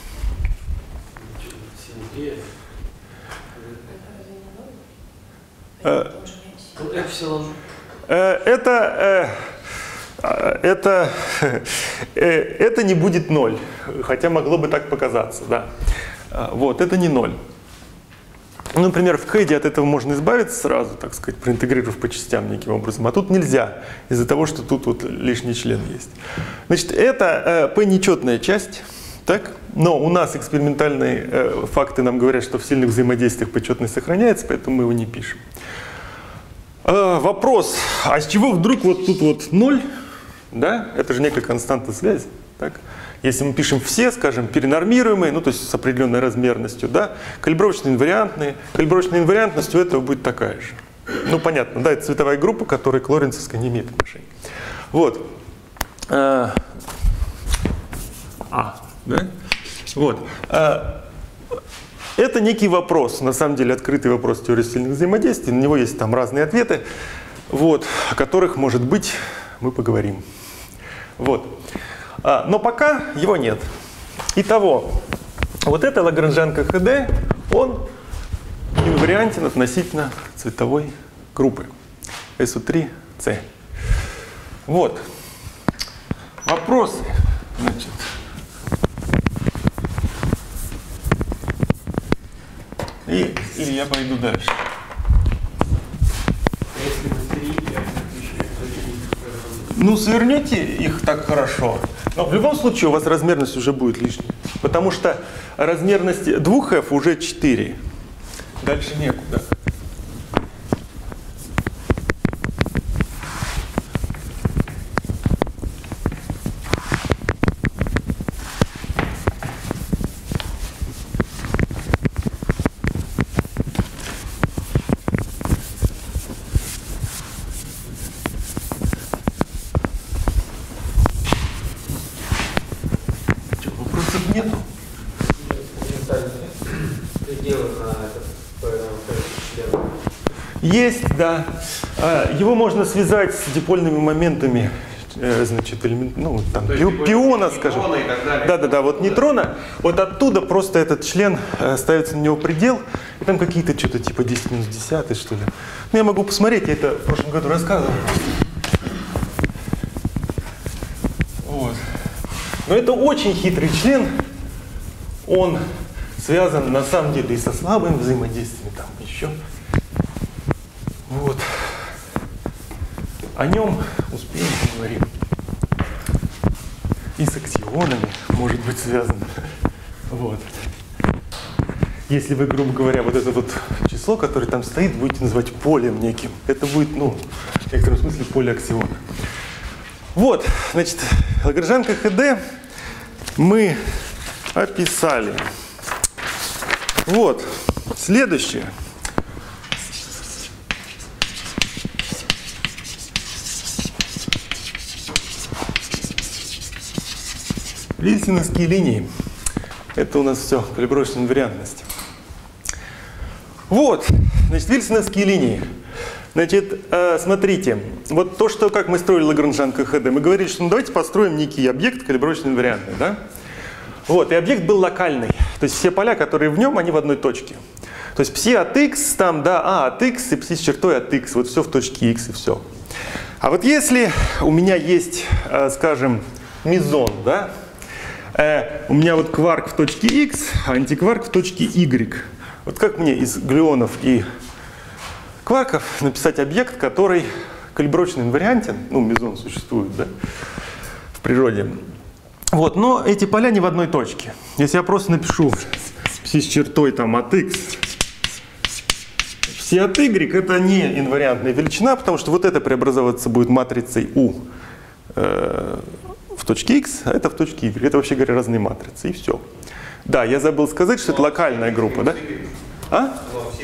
Эпсилон. Это... Это, это не будет ноль, хотя могло бы так показаться, да. Вот, это не ноль. Ну, например, в кэде от этого можно избавиться сразу, так сказать, проинтегрировав по частям неким образом, а тут нельзя, из-за того, что тут вот лишний член есть. Значит, это p нечетная часть, так? Но у нас экспериментальные э, факты нам говорят, что в сильных взаимодействиях p-четность сохраняется, поэтому мы его не пишем. Э, вопрос, а с чего вдруг вот тут вот ноль? Да? Это же некая константа связи. Так? Если мы пишем все, скажем, перенормируемые, ну то есть с определенной размерностью, да, калибровочно-инвариантные, калибровочно-инвариантность у этого будет такая же. Ну понятно, да, это цветовая группа, которая к лоренцовской не имеет отношения. Вот. А, да? Вот. А, это некий вопрос, на самом деле открытый вопрос теории сильных взаимодействий, на него есть там разные ответы, вот, о которых, может быть, мы поговорим. Вот. А, но пока его нет. Итого, вот это Лагранжан КХД, он инвариантен относительно цветовой группы эс у три це. Вот. Вопросы. Значит. И, или я пойду дальше. Ну, свернете их так хорошо. Но в любом случае у вас размерность уже будет лишней. Потому что размерность двух эф уже четыре. Дальше некуда. есть, да. Его можно связать с дипольными моментами, значит, элемент, ну, там, пи пиона, скажем. Да-да-да, вот нейтрона. Вот оттуда просто этот член, ставится на него предел, и там какие-то что-то типа десять минус десять, что ли. Ну, я могу посмотреть, я это в прошлом году рассказывал. Вот. Но это очень хитрый член. Он связан на самом деле и со слабым взаимодействием, там еще. Вот. О нем успеем поговорим. И с аксионами может быть связано. Вот. Если вы, грубо говоря, вот это вот число, которое там стоит, будете называть полем неким, это будет, ну, в некотором смысле поле аксиона. Вот, значит, Лагранжанка ХД мы описали. Вот, следующее. Вильсоновские линии. Это у нас все калибровочная инвариантность. Вот, значит, вильсоновские линии. Значит, э, смотрите, вот то, что, как мы строили Лагранжанка ХД, мы говорили, что ну, давайте построим некий объект калибровочно инвариантный, да? Вот, и объект был локальный, то есть все поля, которые в нем, они в одной точке. То есть пси от x, там, да, а от x и пси с чертой от x, вот все в точке x и все. А вот если у меня есть, э, скажем, мезон, да, э, у меня вот кварк в точке x, а антикварк в точке y. Вот как мне из глюонов и кварков написать объект, который калибровочно инвариантен, ну, мезон существует, да, в природе. Вот, но эти поля не в одной точке. Если я просто напишу пси с чертой там от x, пси от y, это не инвариантная величина, потому что вот это преобразовываться будет матрицей U э, в точке x, а это в точке y. Это, вообще говоря, разные матрицы, и все. Да, я забыл сказать, что это локальная группа, да? А?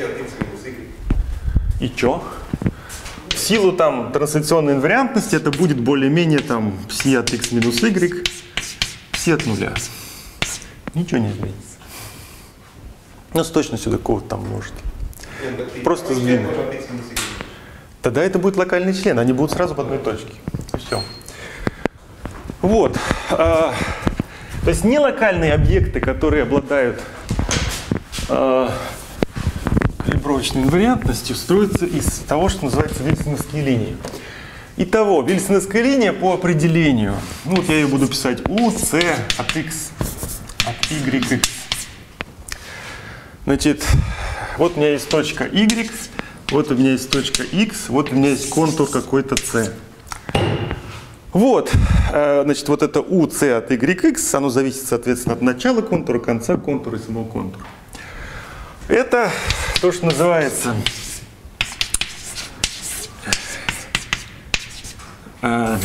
И чё? В силу там трансляционной инвариантности это будет более-менее там пси от x минус y, пси от нуля. Ничего не изменится. Ну, с точностью такого там может. Просто сдвинуть. Тогда это будет локальный член, они будут сразу в одной точке. И все. Вот. А, то есть нелокальные объекты, которые обладают а, калибровочной инвариантностью, строятся из того, что называется вильсоновские линии. Итого, вильсоновская линия по определению. Ну, вот я ее буду писать U, C от x, от y, x. Значит, вот у меня есть точка y, вот у меня есть точка x, вот у меня есть контур какой-то c. Вот, значит, вот это U, C от y, x, оно зависит, соответственно, от начала контура, конца контура и самого контура. Это то, что называется э,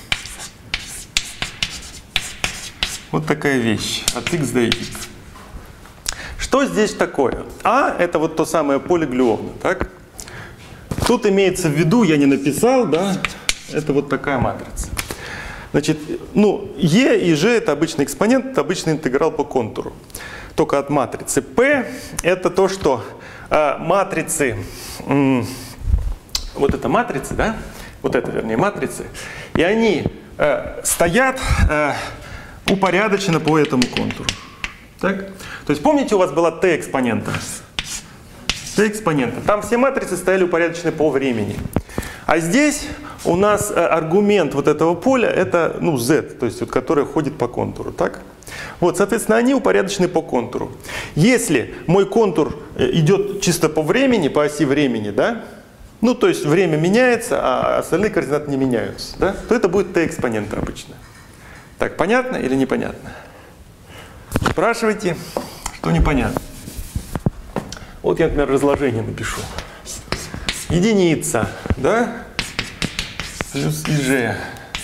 вот такая вещь, от x до y. Что здесь такое? А — это вот то самое поле глюона, так? Тут имеется в виду, я не написал, да, это вот такая матрица. Значит, ну, E и G — это обычный экспонент, это обычный интеграл по контуру. Только от матрицы. P — это то, что э, матрицы, м, вот это матрицы, да, вот это, вернее, матрицы, и они э, стоят э, упорядоченно по этому контуру. Так? То есть помните, у вас была T экспонента? T экспонента. Там все матрицы стояли упорядочены по времени. А здесь у нас э, аргумент вот этого поля — это, ну, Z, то есть вот, который ходит по контуру. Так? Вот, соответственно, они упорядочены по контуру. Если мой контур идет чисто по времени, по оси времени, да, ну, то есть время меняется, а остальные координаты не меняются, да, то это будет T-экспонента обычно. Так, понятно или непонятно? Спрашивайте, что непонятно. Вот я, например, разложение напишу. Единица, да, плюс ИЖ.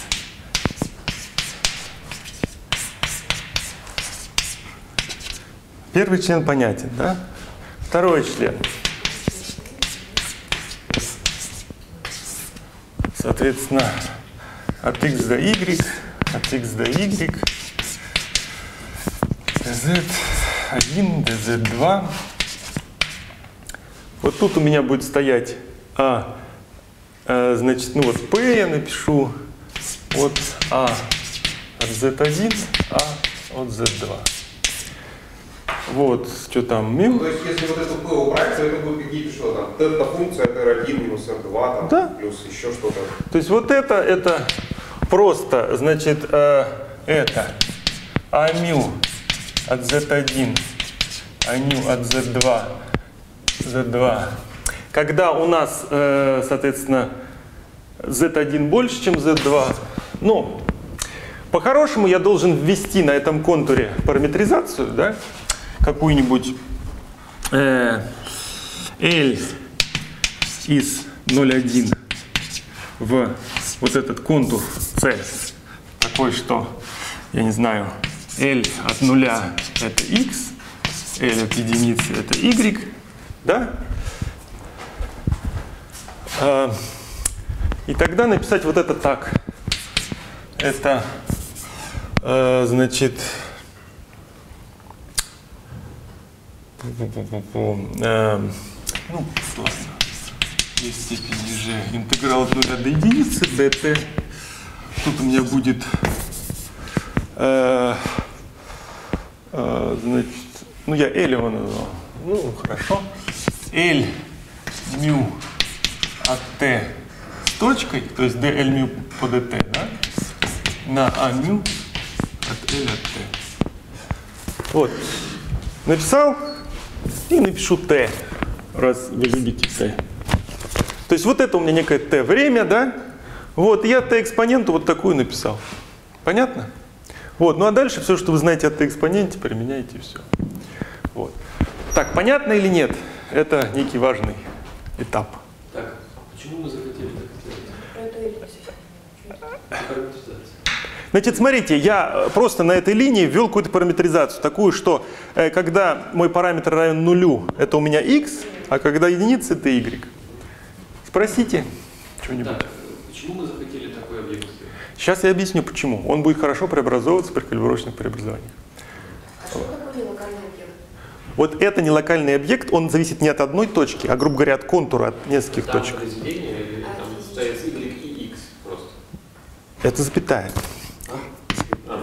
Первый член понятен, да? Второй член. Соответственно, от x до y, от x до y, ди зет один, ди зет два. Вот тут у меня будет стоять А, а, значит, ну вот P я напишу от А от зет один, А от зет два. Вот, что там, мим. Ну, то есть, если вот эту P убрать, то это будет какие-то что там, тета-функция, это эр один минус эр два, там, да. плюс еще что-то. То есть вот это, это просто, значит, э, это А мю от зет один, А мю от зет два, зет два. Когда у нас, э, соответственно, зет один больше, чем зет два, ну, по-хорошему я должен ввести на этом контуре параметризацию, да, какую-нибудь э, L из ноль один в вот этот контур C, такой, что, я не знаю, L от нуля это X, L от единицы это Y, да? А, и тогда написать вот это так. Это, а, значит, а, ну, есть степень ниже интеграл от нуля до единицы dt. Тут у меня будет, э, э, значит, ну я L его назвал. Ну хорошо. L мю от t с точкой, то есть dl мю по dt, да, на a мю от L от t. Вот. Написал и напишу t, раз вы любите t. То есть вот это у меня некое t время, да? Вот, я t-экспоненту вот такую написал. Понятно? Вот, ну а дальше все, что вы знаете о t-экспоненте, применяете и все. Вот. Так, понятно или нет? Это некий важный этап. Так, почему мы захотели так сделать? Значит, смотрите, я просто на этой линии ввел какую-то параметризацию, такую, что э, когда мой параметр равен нулю, это у меня x, а когда единица, это y. Спросите что-нибудь. Да, почему мы захотели такой объект? Сейчас я объясню, почему. Он будет хорошо преобразовываться при калибровочных преобразованиях. А что такое локальный объект? Вот это не локальный объект, он зависит не от одной точки, а, грубо говоря, от контура, от нескольких Там точек. произведение, или там стоит y и x просто? Это запятая. А,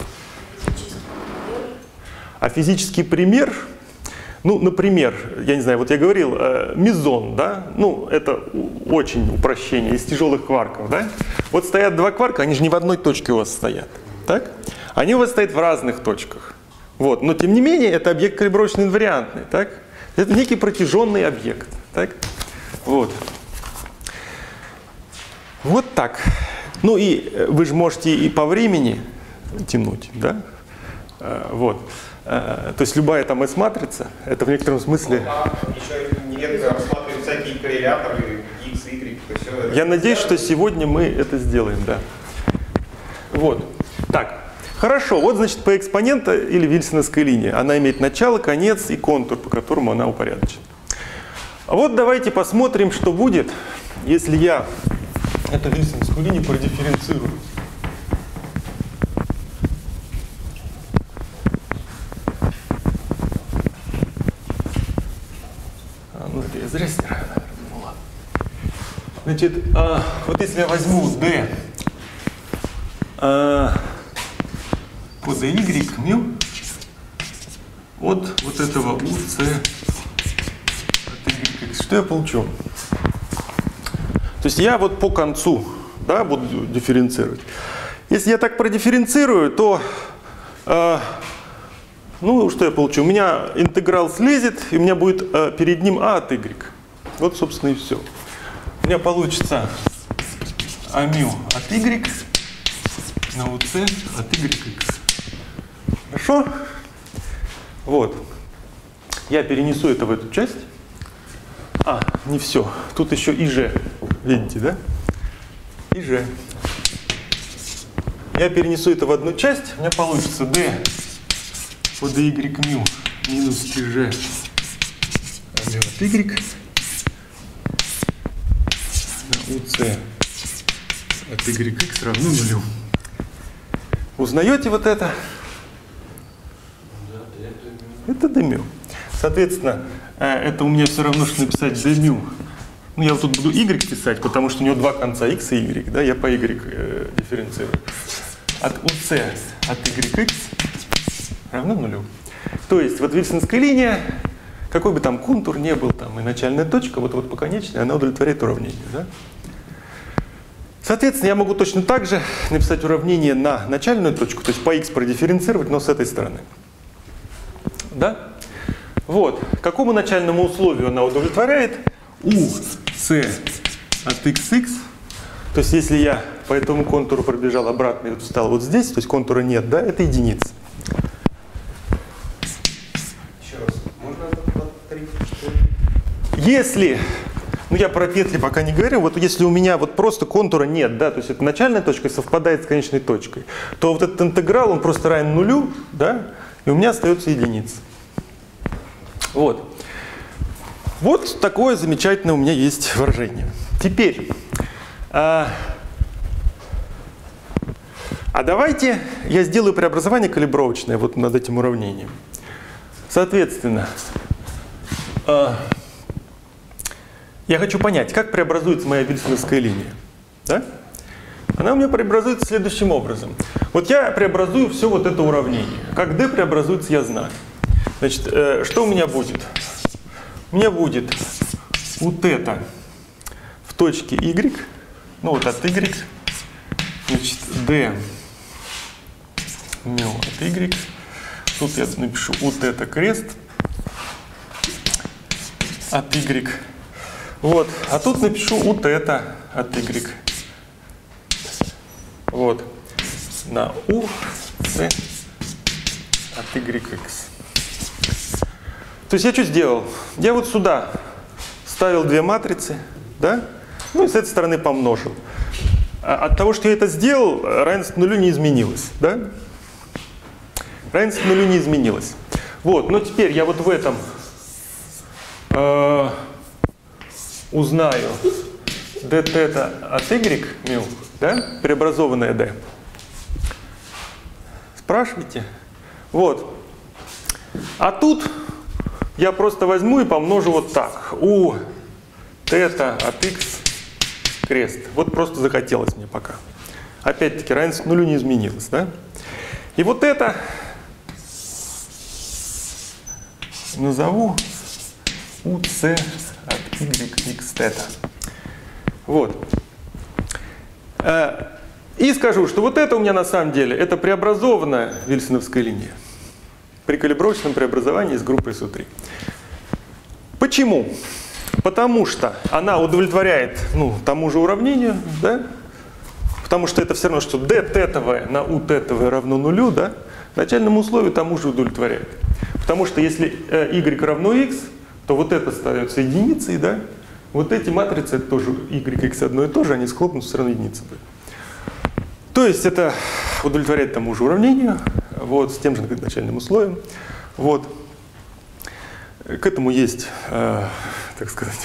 А физический пример, ну, например, я не знаю, вот я говорил, э, мезон, да, ну, это очень упрощение из тяжелых кварков, да. Вот стоят два кварка, они же не в одной точке у вас стоят, так? Они у вас стоят в разных точках. Вот, но тем не менее, это объект калибровочно инвариантный, так? Это некий протяженный объект, так? Вот. Вот так. Ну и вы же можете и по времени тянуть, да? Вот. То есть любая там S-матрица, это в некотором смысле... Ну, а еще нередко рассматривают всякие корреляторы, X, Y, то все это. Я надеюсь, что сегодня мы это сделаем, да. Вот. Так, хорошо. Вот, значит, по экспонента или вильсоновская линия. Она имеет начало, конец и контур, по которому она упорядочена. А вот давайте посмотрим, что будет, если я эту вильсоновскую линию продифференцирую. Я зря стираю, наверное. Ну ладно. Значит, а, вот если я возьму d а, по dy мю от вот этого uc от yx, что я получу? То есть я вот по концу, да, буду дифференцировать. Если я так продифференцирую, то а, ну, что я получу? У меня интеграл слезет, и у меня будет э, перед ним а от y. Вот, собственно, и все. У меня получится а мю от y на uc от yx. Хорошо? Вот. Я перенесу это в эту часть. А, не все. Тут еще и же. Видите, да? И же. Я перенесу это в одну часть. У меня получится d по dy мю минус тж а мю от y на uc от yx равно нулю. Узнаете вот это? Это d мю. Соответственно, это у меня все равно, что написать d мю Ну, я вот тут буду y писать, потому что у него два конца x и y, да, я по y э, дифференцирую. От uc от yx равно нулю. То есть вот вильсонская линия, какой бы там контур не был, там и начальная точка, вот, вот по конечной, она удовлетворяет уравнению. Да? Соответственно, я могу точно так же написать уравнение на начальную точку, то есть по x продифференцировать, но с этой стороны. Да? Вот. Какому начальному условию она удовлетворяет? uc от xx. То есть если я по этому контуру пробежал обратно и вот встал вот здесь, то есть контура нет, да, это единица. Еще раз, можно повторить, что? Если, ну я про петли пока не говорю, вот если у меня вот просто контура нет, да, то есть это начальная точка совпадает с конечной точкой, то вот этот интеграл, он просто равен нулю, да, и у меня остается единица. Вот. Вот такое замечательное у меня есть выражение. Теперь, а, а давайте я сделаю преобразование калибровочное вот над этим уравнением. Соответственно, а, я хочу понять, как преобразуется моя вильсоновская линия. Да? Она у меня преобразуется следующим образом. Вот я преобразую все вот это уравнение. Как d преобразуется, я знаю. Значит, э, что у меня будет? У меня будет вот это в точке y, ну вот от y, значит, d μ от y. Тут я напишу вот это крест от y. Вот. А тут напишу вот это от y. Вот. На u, c от yx. То есть я что сделал? Я вот сюда ставил две матрицы, да? Ну и с этой стороны помножил. А от того, что я это сделал, равенство нулю не изменилось, да? Равенство нулю не изменилось. Вот, но теперь я вот в этом э, узнаю dθ от y, μ, да? Преобразованное d. Спрашивайте? Вот. А тут я просто возьму и помножу вот так. У θ от x крест. Вот просто захотелось мне пока. Опять-таки равенство нулю не изменилось, да? И вот это назову уц от y x θ. Вот. И скажу, что вот это у меня на самом деле это преобразованная вильсоновская линия при калибровочном преобразовании с группой эс у три. Почему? Потому что она удовлетворяет, ну, тому же уравнению, да? Потому что это все равно, что dθ на uθ равно нулю, да? Начальному условию тому же удовлетворяет. Потому что если y равно x, то вот это становится единицей, да? Вот эти матрицы, это тоже y, x одно и то же, они схлопнутся, все равно единица будет. То есть это удовлетворяет тому же уравнению, вот, с тем же начальным условием. Вот. К этому есть, э, так сказать,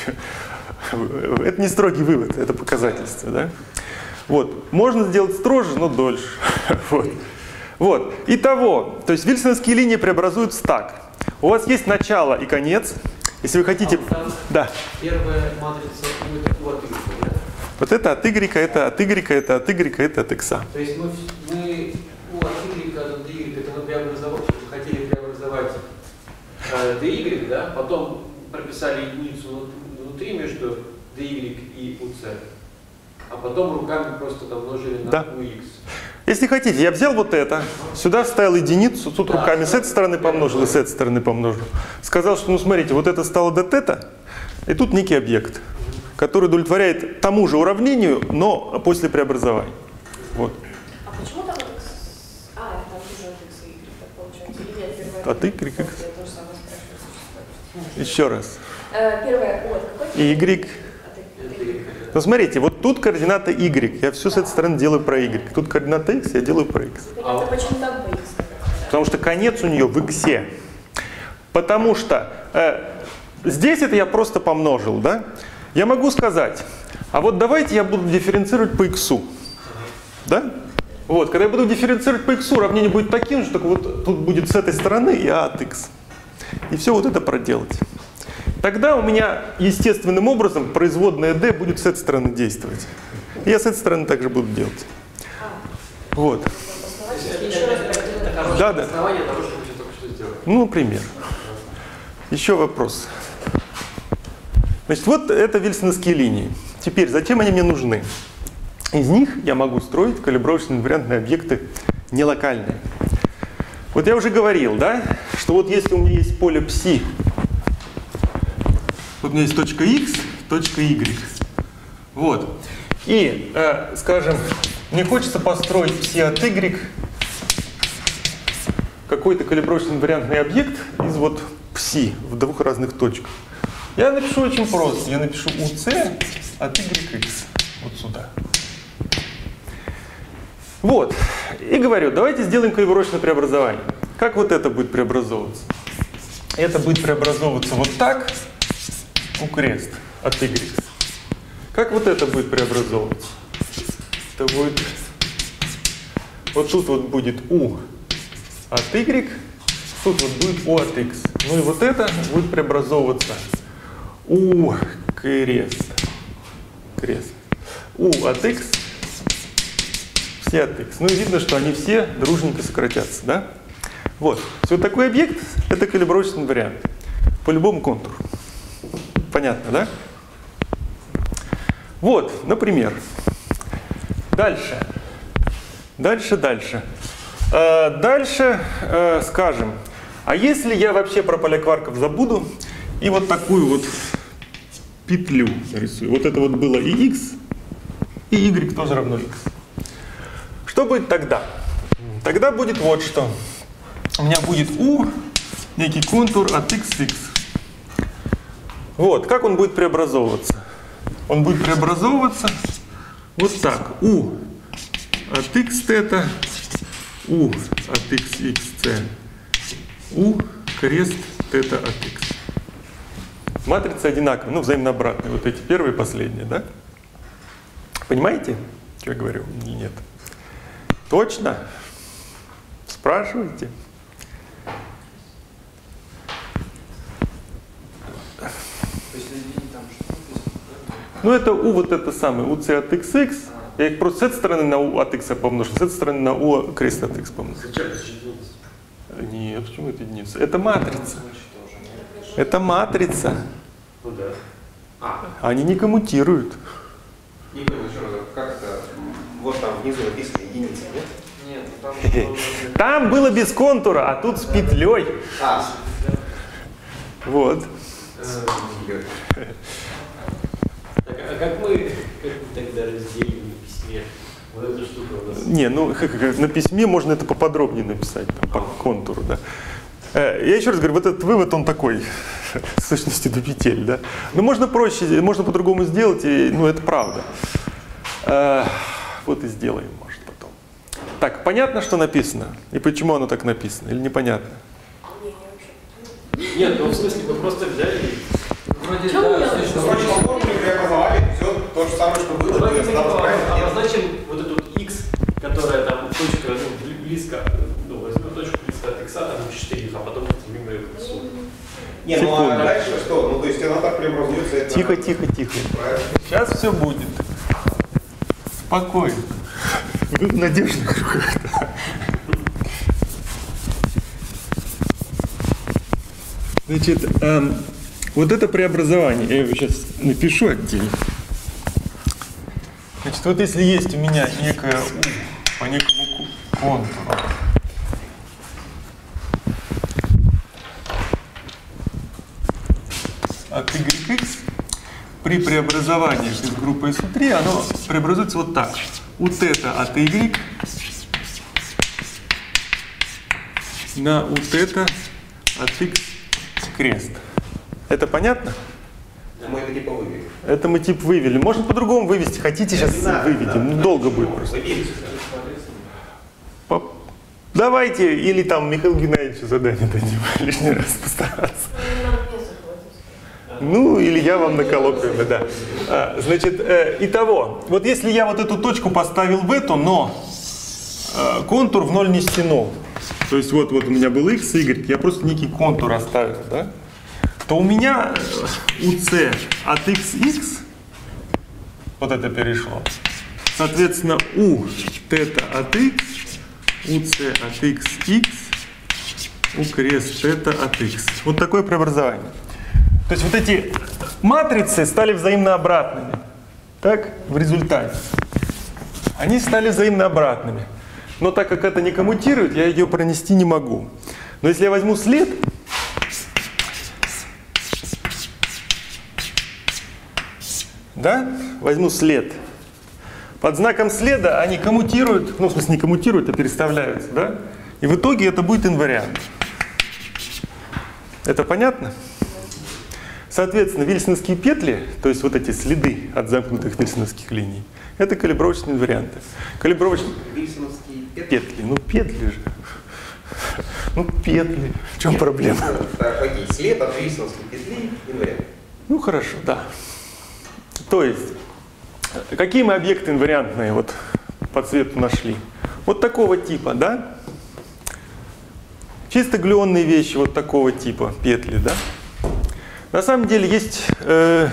это не строгий вывод, это показательство. Да? Вот. Можно сделать строже, но дольше. Вот. Вот. Итого, то есть вильсоновские линии преобразуются так. У вас есть начало и конец. Если вы хотите... А вот да. Первая матрица у от y, да? Вот это от y, это от y, это от y, это от x. То есть мы, мы у от y, от dy, это мы преобразовали, хотели преобразовать э, dy, да? Потом прописали единицу внутри между dy и uc, а потом руками просто домножили на да. ux. Если хотите, я взял вот это, сюда вставил единицу, тут да, руками с этой стороны помножил и с этой стороны помножил. Сказал, что, ну смотрите, вот это стало dθ, и тут некий объект, который удовлетворяет тому же уравнению, но после преобразования. Вот. А почему там x? А, это там тоже от x и y, так получается. Или нет, первое От y, x. Я тоже самое спрашиваю. Еще раз. Э, первое от какой? Y. От y. Ну смотрите, вот тут координата y, я все с этой стороны делаю про y. Тут координата x, я делаю про x. Понятно, почему там по x? Потому что конец у нее в x. Потому что э, здесь это я просто помножил, да? Я могу сказать, а вот давайте я буду дифференцировать по x. Да? Вот, когда я буду дифференцировать по x, уравнение будет таким же, только вот тут будет с этой стороны и а от x. И все вот это проделать. тогда у меня естественным образом производная d будет с этой стороны действовать. И я с этой стороны также буду делать. Вот. Да, да. Основание того, что мы только что сделали. Ну, например. Еще вопрос. Значит, вот это вильсоновские линии. Теперь, зачем они мне нужны? Из них я могу строить калибровочные инвариантные объекты нелокальные. Вот я уже говорил, да, что вот если у меня есть поле пси, вот у меня есть точка x, точка y. Вот. И, э, скажем, мне хочется построить пси от y какой-то калибровочный инвариантный объект из вот пси в двух разных точках. Я напишу очень просто. Я напишу uc от yx. Вот сюда. Вот. И говорю, давайте сделаем калибровочное преобразование. Как вот это будет преобразовываться? Это будет преобразовываться вот так. У крест от y. Как вот это будет преобразовываться? Это будет... Вот тут вот будет u от y. Тут вот будет u от x. Ну и вот это будет преобразовываться u крест. Крест. U от x. Все от x. Ну и видно, что они все дружненько сократятся, да? Вот. Вот такой объект — это калибровочный вариант. По любому контуру. Понятно, да? Вот, например. Дальше. Дальше, дальше. Э, дальше э, скажем, а если я вообще про поля кварков забуду и вот такую вот петлю нарисую. Вот это вот было и x, и y тоже равно x. Что будет тогда? Тогда будет вот что. У меня будет u, некий контур от xx. Вот, как он будет преобразовываться? Он будет преобразовываться вот так. U от x θ, u от xx, u крест θ от x. Матрицы одинаковые, ну взаимно обратные. Вот эти первые и последние, да? Понимаете, что я говорю? Или нет? Точно? Спрашивайте. Ну это u вот это самое, uc от xx. Я их просто с этой стороны на u от x помножу, с этой стороны на u крест от x помножу. Нет, почему это единица? Это матрица. Это матрица. Ну да. А. Они не коммутируют. Не понял, еще раз, как это? Вот там внизу написано единица, нет? Нет, там... Там было без контура, а тут с петлей. А. Вот. А как мы, как мы тогда разделим на письме вот эту штуку у нас? Не, ну на письме можно это поподробнее написать, там, по контуру, да. Я еще раз говорю, вот этот вывод, он такой, в сущности, до петель, да. Но можно проще, можно по-другому сделать, и, ну, это правда. Вот и сделаем, может, потом. Так, понятно, что написано? И почему оно так написано? Или непонятно? Нет, ну в смысле, мы просто взяли... Вроде да, Вроде по формуле преобразовали, все то же самое, что было. Давайте мы обозначим вот эту вот x, которая там точка, ну, близко, ну, возьмем точку близко от x, там четыре, а потом мимо ее к иксу. Не, ну а дальше что? Ну то есть она так преобразуется. Это... Тихо, тихо, тихо. Правильно. Сейчас все будет. Спокойно. Вы в надежных руках. Значит, эм, вот это преобразование, я его сейчас напишу отдельно. Значит, вот если есть у меня некая U по некому контуру, от yx, при преобразовании из группы эс ю три оно преобразуется вот так. У θ от y на у θ от x крест. Это понятно? Мы это типа вывели. Это мы тип вывели. Можно по-другому вывести. Хотите, сейчас надо, выведем. да, Ну, долго будет просто. По- Давайте, или там Михаилу Геннадьевичу задание дадим, лишний раз постараться. Ну, или я вам на коллоквиуме, да. А, значит, э, итого, вот если я вот эту точку поставил в эту, но э, контур в ноль не стянул, то есть вот, вот у меня был x, y, я просто некий контур оставил, да? то у меня уц от xx, вот это перешло, соответственно, у тета от x, уц от xx, у крест тета от x. Вот такое преобразование. То есть вот эти матрицы стали взаимно обратными. Так, в результате. Они стали взаимно обратными. Но так как это не коммутирует, я ее пронести не могу. Но если я возьму след, да, возьму след, под знаком следа они коммутируют, ну в смысле не коммутируют, а переставляются, да? И в итоге это будет инвариант. Это понятно? Соответственно, вильсоновские петли, то есть вот эти следы от замкнутых вильсоновских линий, это калибровочные инварианты. Калибровочные Вильсоновские петли? петли, ну петли же. Ну петли. В чем проблема? Окей, след от вильсоновской петли инвариант. Ну хорошо, да. То есть, какие мы объекты инвариантные вот по цвету нашли? Вот такого типа, да? Чисто глюонные вещи вот такого типа, петли, да? На самом деле есть э,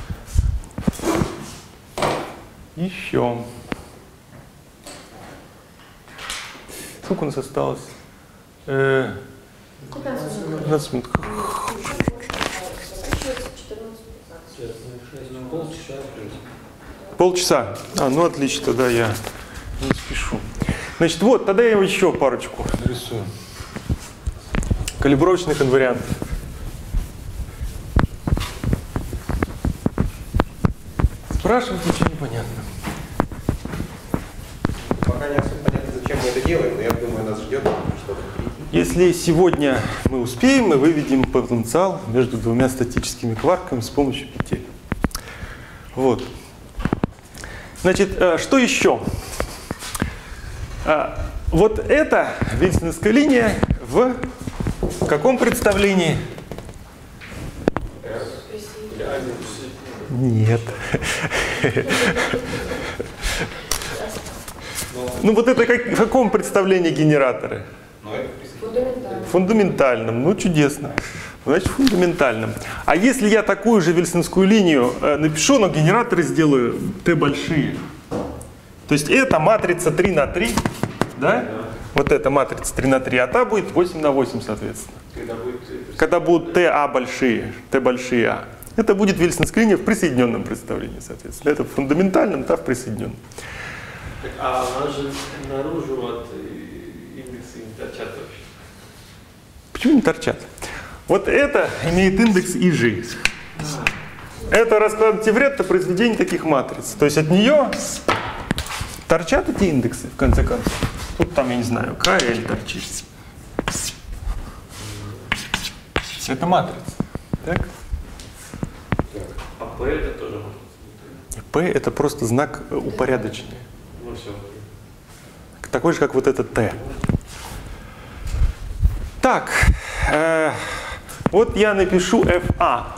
еще. Сколько у нас осталось? Э, пятнадцать минут. Полчаса. А, ну отлично, тогда я не спешу. Значит, вот, тогда я еще парочку нарисую. Калибровочных инвариантов. Спрашивать ничего не понятно. Пока не особо понятно, зачем мы это делаем, но я думаю, нас ждет что-то впереди. Если сегодня мы успеем, мы выведем потенциал между двумя статическими кварками с помощью петель. Вот. Значит, что еще? Вот это вильсоновская линия в каком представлении? Нет. Ну вот это как, в каком представлении генераторы? Фундаментально. Фундаментальном. Ну чудесно. Значит, фундаментальном. А если я такую же вильсоновскую линию э, напишу, но генераторы сделаю Т большие. То есть это матрица три на три, да? Да. Вот эта матрица три на три, а та будет восемь на восемь, соответственно. Когда, будет... Когда будут ТА большие, Т большие А. Это будет вильсоновская линия в присоединенном представлении, соответственно. Это в фундаментальном, та в присоединенном. А она же наружу от индекса не торчат вообще. Почему не торчат? Вот это имеет индекс И Ж. Это расклад Тевретта произведение таких матриц. То есть от нее торчат эти индексы, в конце концов. Тут там, я не знаю, К, Л торчит. Это матрица. Так? А П это тоже матрица? П это просто знак упорядочения. Ну все. Такой же, как вот этот Т. Так, э, вот я напишу эф а.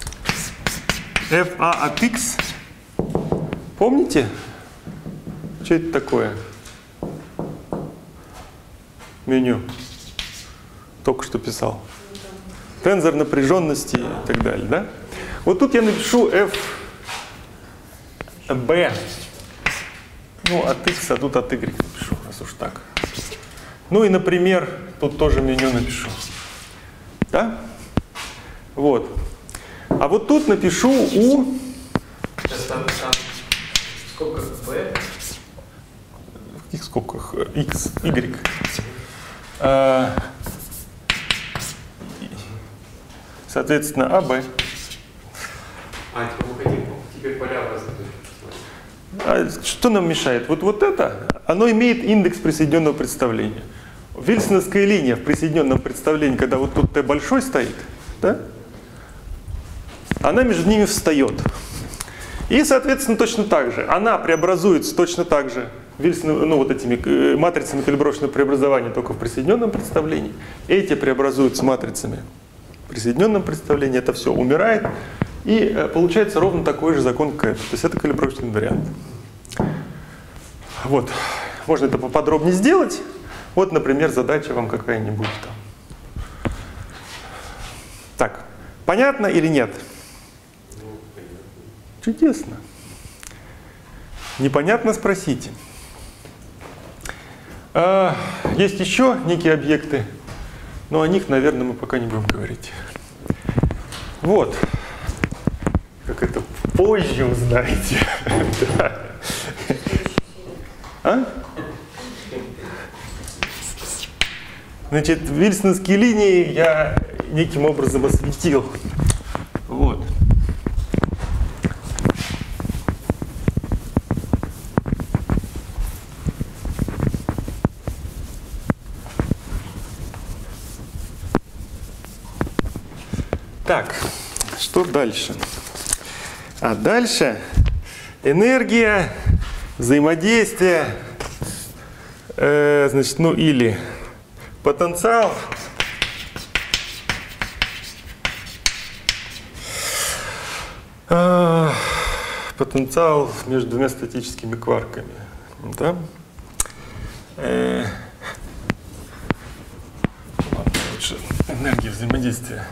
эф а от x. Помните? Что это такое? Меню. Только что писал. Тензор напряженности и так далее, да? Вот тут я напишу f b. Ну, от x, а тут от y напишу, раз уж так. Ну и, например, тут тоже меню напишу. Да? Вот. А вот тут напишу у... Сейчас там, там сколько P? В каких скобках? X, Y. А, соответственно, эй би. А, типа мы хотим теперь поля разные. А что нам мешает? Вот, вот это, оно имеет индекс присоединенного представления. Вильсоновская линия в присоединенном представлении, когда вот тут Т большой стоит, да? Она между ними встает. И, соответственно, точно так же. Она преобразуется точно так же Вильсон, ну, вот этими матрицами калибровочного преобразования, только в присоединенном представлении. Эти преобразуются матрицами в присоединенном представлении. Это все умирает. И получается ровно такой же закон Кэпа. То есть это калибровочный вариант. Вот. Можно это поподробнее сделать. Вот, например, задача вам какая-нибудь там. Так, Понятно или нет? Ну, понятно. Чудесно. Непонятно, спросите. А, есть еще некие объекты, но о них, наверное, мы пока не будем говорить. Вот. Как это позже узнаете. А? Значит, вильсоновские линии я неким образом осветил. Вот. Так, что дальше? А дальше энергия, взаимодействие, э, значит, ну или потенциал. Э, потенциал между двумя статическими кварками. Да? Э, ладно, лучше энергия взаимодействия.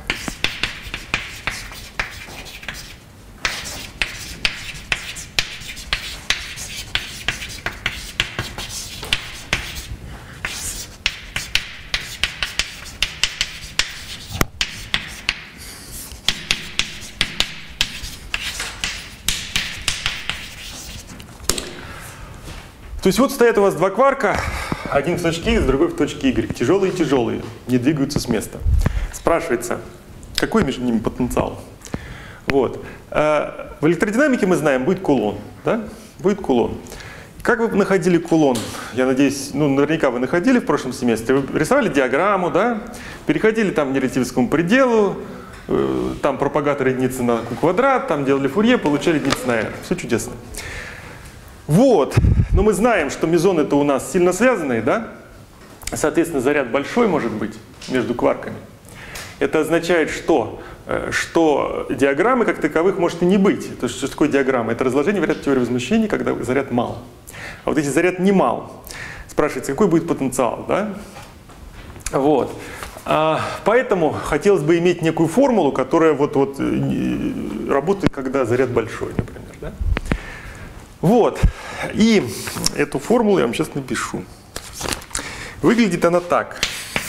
То есть вот стоят у вас два кварка, один в точке X, другой в точке Y. Тяжелые-тяжелые, не двигаются с места. Спрашивается, какой между ними потенциал? Вот. В электродинамике мы знаем, будет кулон. Да? Будет кулон. Как вы находили кулон? Я надеюсь, ну, наверняка вы находили в прошлом семестре. Вы рисовали диаграмму, да? Переходили там к нерелятивистскому пределу, там пропагатор единицы на Q квадрат, там делали Фурье, получали единицы на R. Все чудесно. Вот, но мы знаем, что мезоны это у нас сильно связанные, да? Соответственно, заряд большой может быть между кварками. Это означает, что, что диаграммы как таковых может и не быть. То есть, что такое диаграмма? Это разложение варианта теории возмущений, когда заряд мал. А вот если заряд не мал, спрашивается, какой будет потенциал, да? Вот. А, поэтому хотелось бы иметь некую формулу, которая вот, вот, работает, когда заряд большой, например, да? Вот, и эту формулу я вам сейчас напишу. Выглядит она так.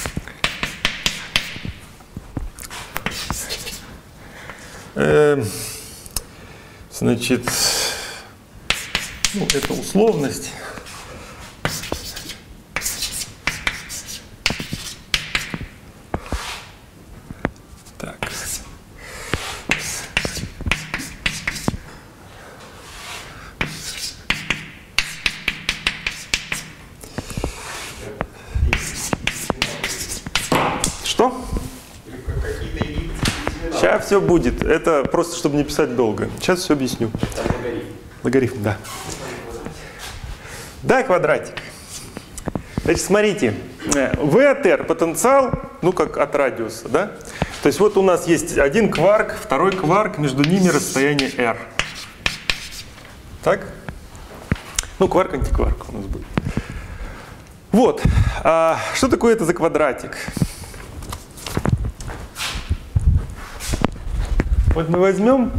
Э, значит, ну, это условность. Так. Что? Сейчас все будет. Это просто, чтобы не писать долго. Сейчас все объясню. Логарифм. Логарифм, да. Да, квадратик. Значит, смотрите. V от R потенциал, ну как от радиуса, да? То есть вот у нас есть один кварк, второй кварк, между ними расстояние R. Так? Ну, кварк-антикварк у нас будет. Вот. А что такое это за квадратик? Вот мы возьмем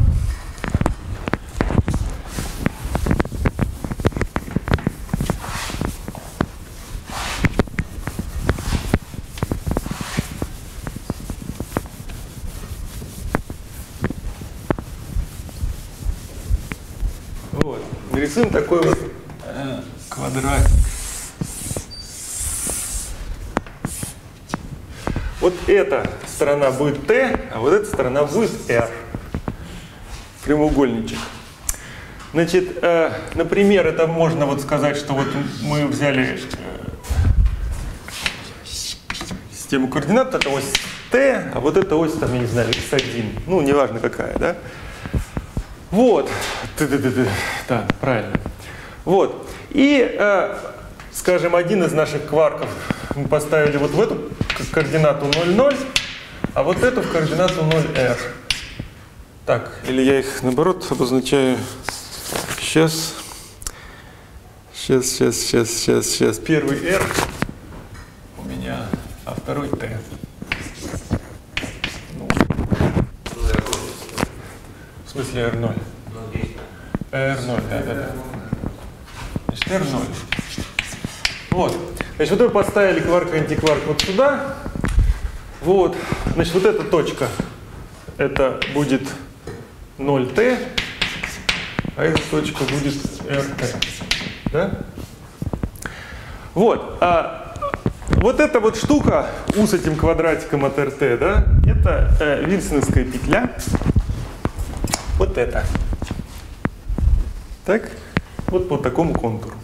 вот, нарисуем такой вот э, квадратик. Вот эта сторона будет T, а вот эта сторона будет R. Прямоугольничек. Значит, э, например, это можно вот сказать, что вот мы взяли э, систему координат, это ось T, а вот эта ось, там, я не знаю, икс один. Ну, неважно какая, да? Вот. Да, правильно. Вот. И, э, скажем, один из наших кварков мы поставили вот в эту координату ноль ноль, а вот эту в координату ноль эр. Так, или я их наоборот обозначаю. Сейчас. Сейчас, сейчас, сейчас, сейчас, сейчас. Первый R у меня, а второй T. Ну, смысле эр ноль? эр ноль, да, да, да. Значит, эр ноль. Вот. Значит, вот вы поставили кварк и антикварк вот сюда. Вот. Значит, вот эта точка, это будет ноль тэ, а эта точка будет эр тэ. Да? Вот. А вот эта вот штука, У с этим квадратиком от эр тэ, да, это э, вильсоновская петля. Вот это. Так? Вот по такому контуру.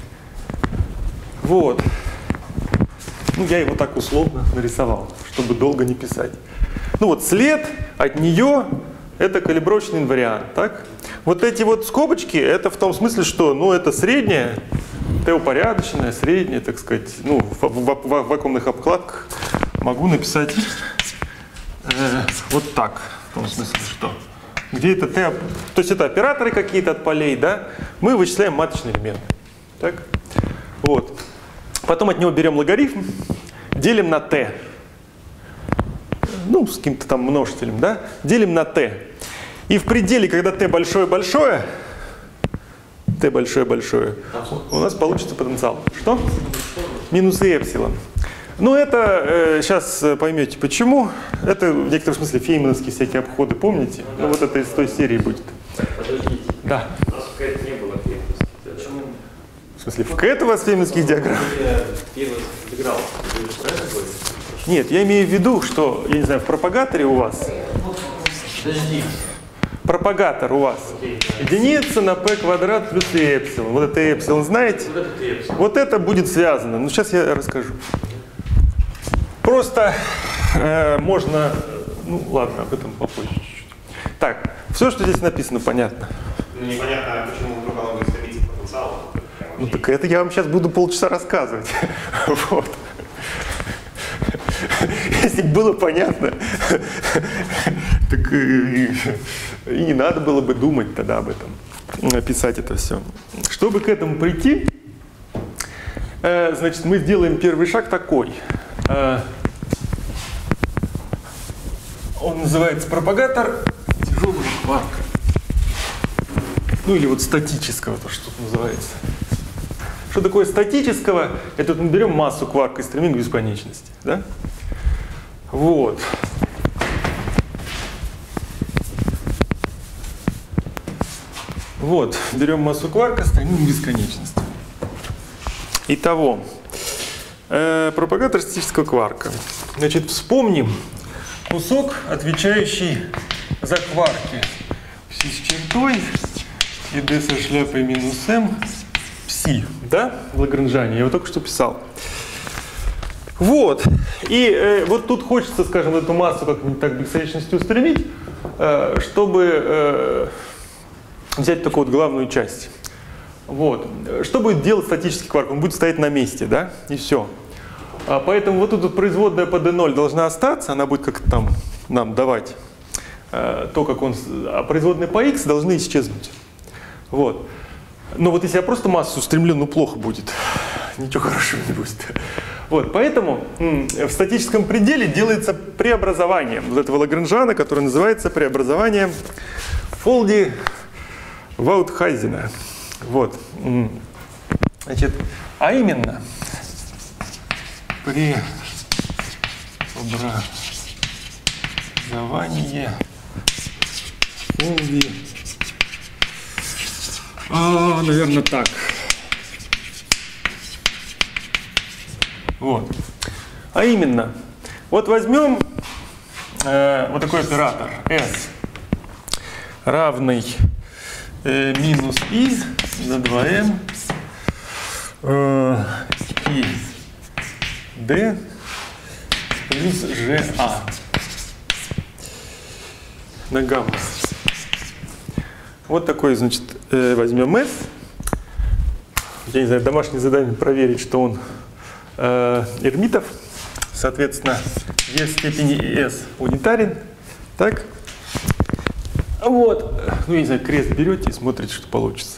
Вот. Ну, я его так условно нарисовал, чтобы долго не писать. Ну вот след от нее — это калибровочный инвариант, так? Вот эти вот скобочки — это в том смысле, что, ну, это средняя, Т-упорядоченная, средняя, так сказать, ну, в, в, в, в вакуумных обкладках могу написать э, вот так, в том смысле, что где это Т, то есть это операторы какие-то от полей, да, мы вычисляем маточный элемент, так? Вот. Потом от него берем логарифм, делим на Т. Ну, с каким-то там множителем, да? Делим на Т. И в пределе, когда Т большое-большое, Т большое-большое, у нас получится потенциал. Что? Минус и эпсилон. Ну, это, э, сейчас поймете почему. Это в некотором смысле феймановские всякие обходы, помните? Ну, вот это из той серии будет. Подождите. Да. У нас в КЭТ не было феймановских диаграмм. Почему? В смысле, в КЭТ у вас феймановских диаграмм? Феймановских интеграл. Вы же про это говорите? Нет, я имею в виду, что, я не знаю, в пропагаторе у вас, Подожди. пропагатор у вас единица на p квадрат плюс и эпсилон. Вот это эпсилон, знаете? Вот это эпсилон. Вот это будет связано. Ну, сейчас я расскажу. Просто э, можно, ну ладно, об этом попозже чуть-чуть. Так, все, что здесь написано, понятно. Ну, непонятно, почему вдруг оно будет стремиться к потенциалу. Ну так это я вам сейчас буду полчаса рассказывать. Вот. Если бы было понятно, так и, и не надо было бы думать тогда об этом, писать это все. Чтобы к этому прийти, э, значит, мы сделаем первый шаг такой. Э, он называется пропагатор тяжелого кварка. Ну или вот статического, то, что тут называется. Что такое статического? Это вот мы берем массу кварка и стремим к бесконечности. Да? Вот. Вот. Берем массу кварка, стремим к бесконечности. Итого. Э, пропагатор статического кварка. Значит, вспомним кусок, отвечающий за кварки. Пси с чертой и d со шляпой минус m. Пси, да, в Лагранжане, я его только что писал. Вот, и э, вот тут хочется, скажем, эту массу как-нибудь так бесконечности устремить, э, чтобы э, взять только вот главную часть. Вот, что будет делать статический кварк? Он будет стоять на месте, да, и все. А поэтому вот тут вот производная по d ноль должна остаться, она будет как-то там нам давать э, то, как он, а производные по x должны исчезнуть. Вот. Но вот если я просто массу устремлю, ну плохо будет. Ничего хорошего не будет. Вот, поэтому в статическом пределе делается преобразование вот этого Лагранжана, которое называется преобразование Фолди-Ваутхайзена. Вот. Значит, а именно преобразование Фолди. А, наверное, так. Вот. А именно, вот возьмем э, вот такой оператор S равный э, минус I за два m э, и D плюс джи эй на гамма. Вот такой, значит, э, возьмем S. Я не знаю, домашнее задание проверить, что он э, Эрмитов. Соответственно, E в степени S унитарен. Так. Вот. Ну, я не знаю, крест берете и смотрите, что получится.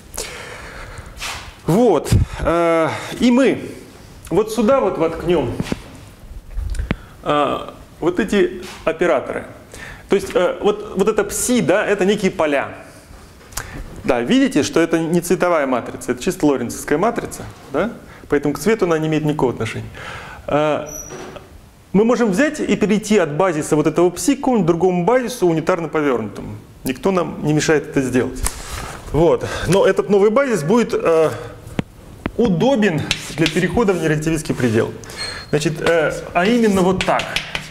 Вот. Э, и мы вот сюда вот воткнем э, вот эти операторы. То То есть э, вот, вот это пси, да, это некие поля. Да, видите, что это не цветовая матрица, это чисто лоренцовская матрица, да? Поэтому к цвету она не имеет никакого отношения. Э, мы можем взять и перейти от базиса вот этого пси к какому-нибудь другому базису унитарно повернутому. Никто нам не мешает это сделать. Вот. Но этот новый базис будет э, удобен для перехода в нерелятивистский предел. Значит, э, а именно вот так.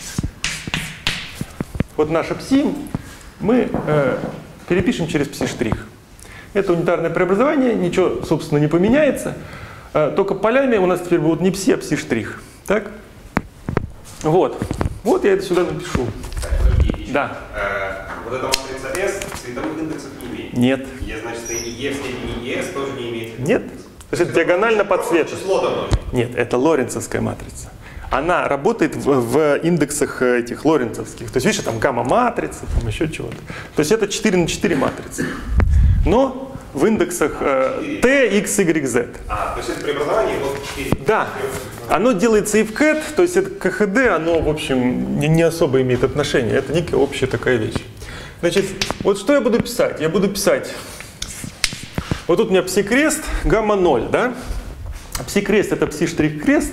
Вот наше пси мы э, перепишем через пси-штрих. Это унитарное преобразование, ничего, собственно, не поменяется. Э, только полями у нас теперь будут не пси, а пси-штрих. Так? Вот. Вот я это сюда напишу. Так, подожди, да. Э, вот эта матрица S цветовых индексов не имеет. Нет. E, значит, и E в степени E S тоже не имеет. Нет. То есть это диагонально по цвету. Число давно. Нет, это лоренцовская матрица. Она работает в, в индексах этих лоренцовских. То есть, видишь, там гамма-матрица, там еще чего-то. То есть это четыре на четыре матрицы. Но в индексах э, T, X, Y, Z. А, то есть это преобразование вот четыре. Да. Оно делается и в кэт, то есть это ка ха дэ, оно, в общем, не, не особо имеет отношения. Это некая общая такая вещь. Значит, вот что я буду писать? Я буду писать... Вот тут у меня пси-крест, гамма ноль, да? Пси-крест — это пси-штрих-крест.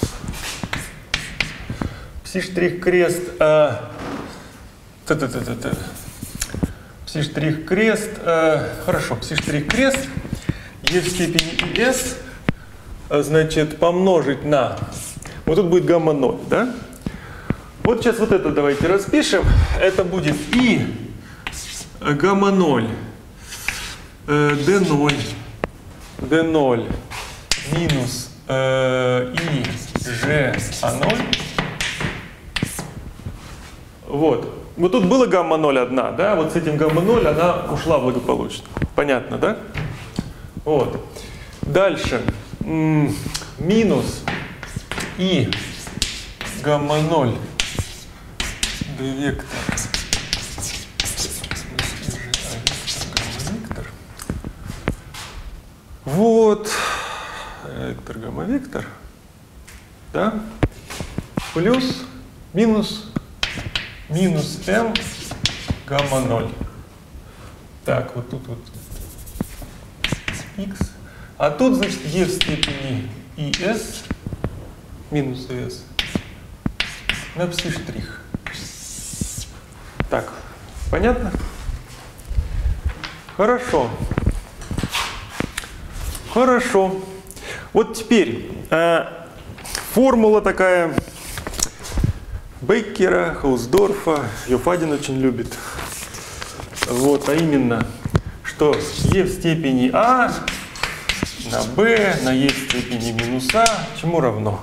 Пси-штрих-крест... Э, пси-штрих-крест... Э, хорошо, пси-штрих-крест e в степени s, значит, помножить на... Вот тут будет гамма ноль, да? Вот сейчас вот это давайте распишем. Это будет и гамма ноль. ди ноль, ди ноль минус э, и же а ноль. Вот. Вот тут было гамма ноль одна, да? Вот с этим гамма ноль она ушла благополучно. Понятно, да? Вот. Дальше. М-м, минус и гамма ноль д вектор. Вот, вектор, гамма-вектор, да, плюс, минус, минус m, гамма ноль. Так, вот тут вот x, а тут, значит, e в степени es, минус es, на пси-штрих. Так, понятно? Хорошо. Хорошо. Вот теперь э, формула такая Беккера, Хаусдорфа, Йофадин очень любит. Вот, а именно, что e в степени а на b на e в степени минус а чему равно?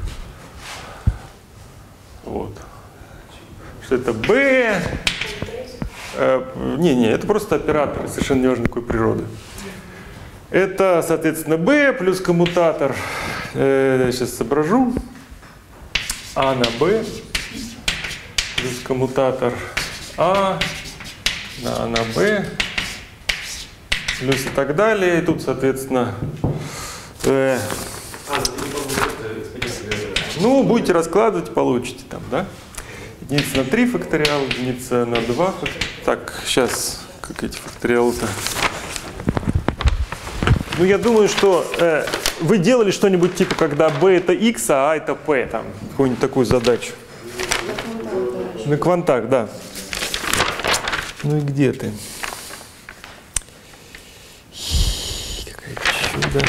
Вот. Что это b... Э, не, не, это просто оператор, совершенно неважно какой природы. Это, соответственно, b плюс коммутатор, э, я сейчас соображу, а на b плюс коммутатор а на а на b плюс и так далее. И тут, соответственно, э, ну, будете раскладывать, получите там, да? Единица на три факториал, единица на два факториал. Так, сейчас, как эти факториалы-то? Ну, я думаю, что э, вы делали что-нибудь типа, когда b это x, а a это p, там, какую-нибудь такую задачу. На квантах, да. Ну и где ты? Какая чудо.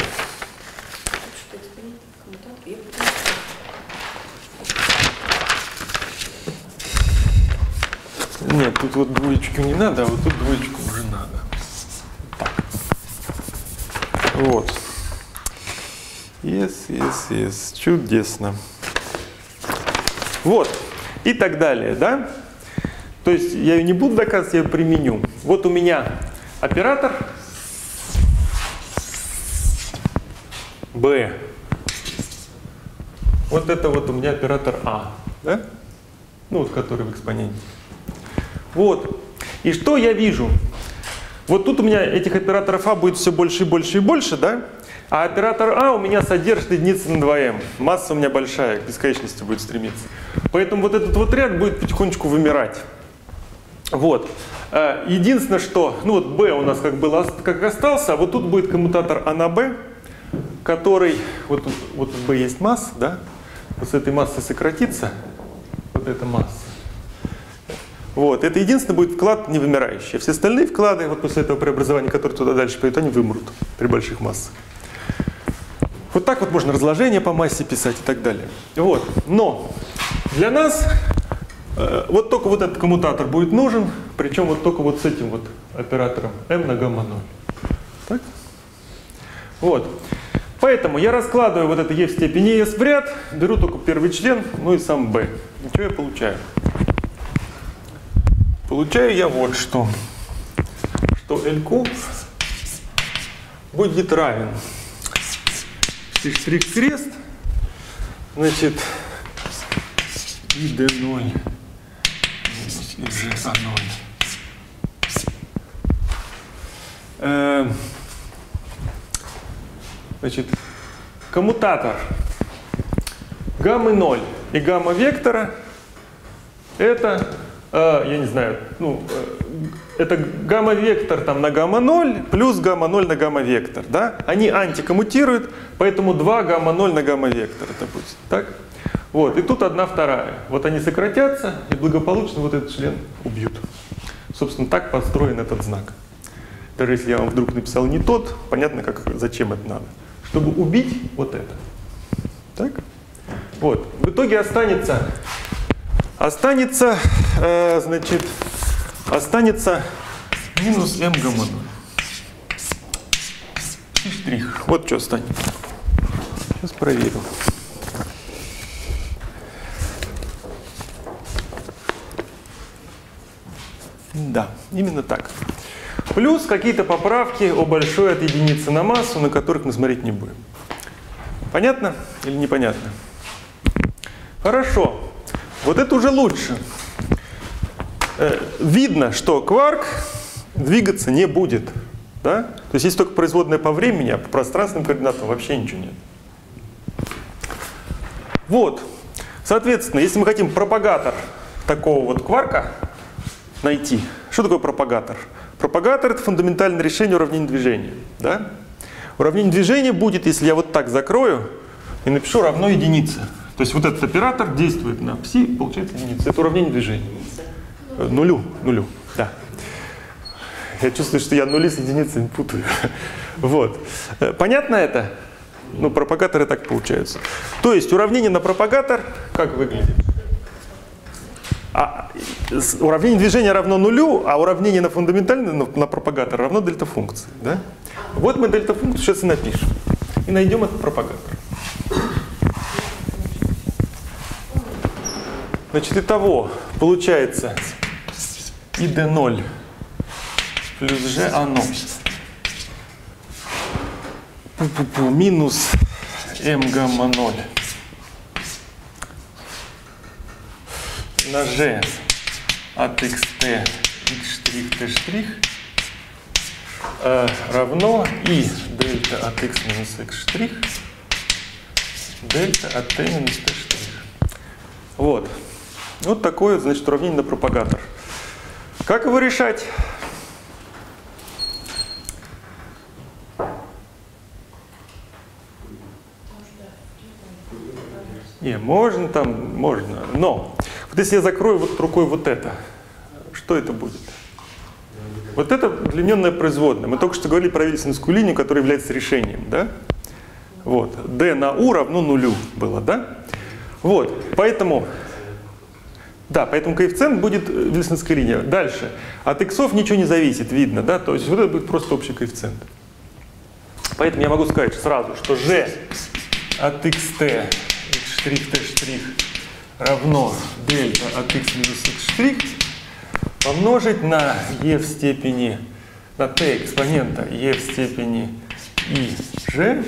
Нет, тут вот двоечку не надо, а вот тут двоечку уже надо. Так. Вот. Yes, yes, yes. Чудесно. Вот. И так далее, да? То есть я ее не буду доказывать, я ее применю. Вот у меня оператор B. Вот это вот у меня оператор А, да? Ну вот, который в экспоненте. Вот. И что я вижу? Вот тут у меня этих операторов А будет все больше и больше и больше, да? А оператор А у меня содержит единицы на два эм. Масса у меня большая, к бесконечности будет стремиться. Поэтому вот этот вот ряд будет потихонечку вымирать. Вот. Единственное, что, ну вот b у нас как было, как остался, а вот тут будет коммутатор а на b, который, вот, вот b есть масса, да, вот с этой массой сократится, вот эта масса. Вот, это единственный будет вклад невымирающий. Все остальные вклады, вот после этого преобразования, которые туда дальше пойдут, они вымрут при больших массах. Вот так вот можно разложение по массе писать и так далее. Вот. Но для нас э, вот только вот этот коммутатор будет нужен, причем вот только вот с этим вот оператором m на гамма ноль. Так? Вот. Поэтому я раскладываю вот это e в степени s в ряд, беру только первый член, ну и сам b. И что я получаю? Получаю я вот что. Что L-куб будет равен штрих крест, значит, и d ноль минус и g а ноль. Э, значит, коммутатор гаммы ноль и гамма вектора это, э, я не знаю, ну, э, это гамма-вектор там на гамма ноль плюс гамма ноль на гамма-вектор. Да? Они антикоммутируют, поэтому два гамма ноль на гамма-вектор это будет. Так? Вот. И тут одна вторая. Вот они сократятся и благополучно вот этот член убьют. Собственно, так построен этот знак. Даже если я вам вдруг написал не тот, понятно, как, зачем это надо. Чтобы убить вот это. Так? Вот. В итоге останется, останется, э, значит, останется минус m гамма ноль. И штрих. Вот что останется. Сейчас проверю. Да, именно так. Плюс какие-то поправки о большой от единицы на массу, на которых мы смотреть не будем. Понятно или непонятно? Хорошо. Вот это уже лучше. Видно, что кварк двигаться не будет. Да? То есть есть только производная по времени, а по пространственным координатам вообще ничего нет. Вот. Соответственно, если мы хотим пропагатор такого вот кварка найти, что такое пропагатор? Пропагатор — это фундаментальное решение уравнения движения. Да? Уравнение движения будет, если я вот так закрою и напишу равно единице. То есть вот этот оператор действует на пси, получается единица. Это уравнение движения. Нулю, нулю, да. Я чувствую, что я нули с единицами путаю. Вот. Понятно это? Ну, пропагаторы так получаются. То есть уравнение на пропагатор как выглядит? А, уравнение движения равно нулю, а уравнение на фундаментальный, на, на пропагатор равно дельта функции. Да? Вот мы дельта функцию сейчас и напишем. И найдем этот пропагатор. Значит, итого получается и d ноль плюс g а ноль Пу-пу-пу, минус m гамма ноль на g от xt x штрих t штрих э, равно и дельта от x минус x штрих дельта от t минус t штрих. Вот. Вот такое, значит, уравнение на пропагатор. Как его решать? Не, можно там, можно. Но вот если я закрою вот рукой вот это, что это будет? Вот это удлиненная производная. Мы только что говорили про вильсонскую линию, которая является решением, да? Вот. d на u равно нулю было, да? Вот. Поэтому, да, поэтому коэффициент будет вильсонская линия. Дальше. От иксов ничего не зависит, видно, да? То есть вот это будет просто общий коэффициент. Поэтому я могу сказать сразу, что g от xt штрих t штрих равно дельта от x минус x штрих помножить на e в степени, на t экспонента e в степени и g,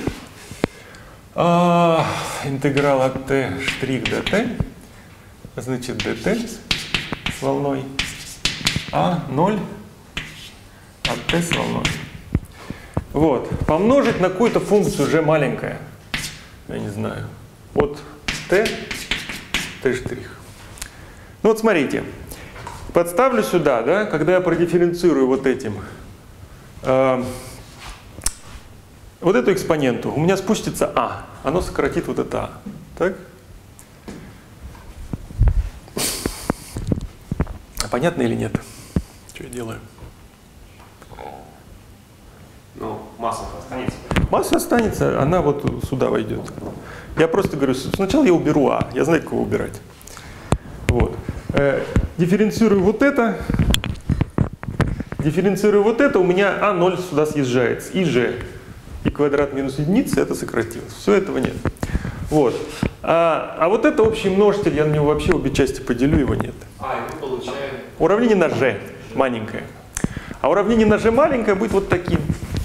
а, интеграл от t штрих до t, значит dt с волной, а ноль от t с волной. Вот, помножить на какую-то функцию g маленькая, я не знаю, от t, t'. Ну вот смотрите, подставлю сюда, да, когда я продифференцирую вот этим, э, вот эту экспоненту, у меня спустится А, оно сократит вот это А. Так? Понятно или нет? Что я делаю? Ну, масса останется. Масса останется, она вот сюда войдет. Я просто говорю, сначала я уберу А, я знаю, кого убирать. Вот. Э, дифференцирую вот это, дифференцирую вот это, у меня А ноль сюда съезжается. И Ж, и квадрат минус единица, это сократилось. Все этого нет. Вот. А, а вот это общий множитель, я на него вообще обе части поделю, его нет. А, и мы получаем... Уравнение на Ж маленькое. А уравнение на Ж маленькое будет вот таким.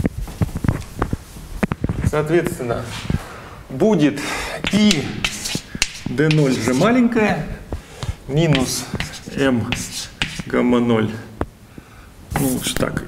Соответственно, будет и дэ ноль Ж маленькое минус М гамма ноль. Ну, лучше так.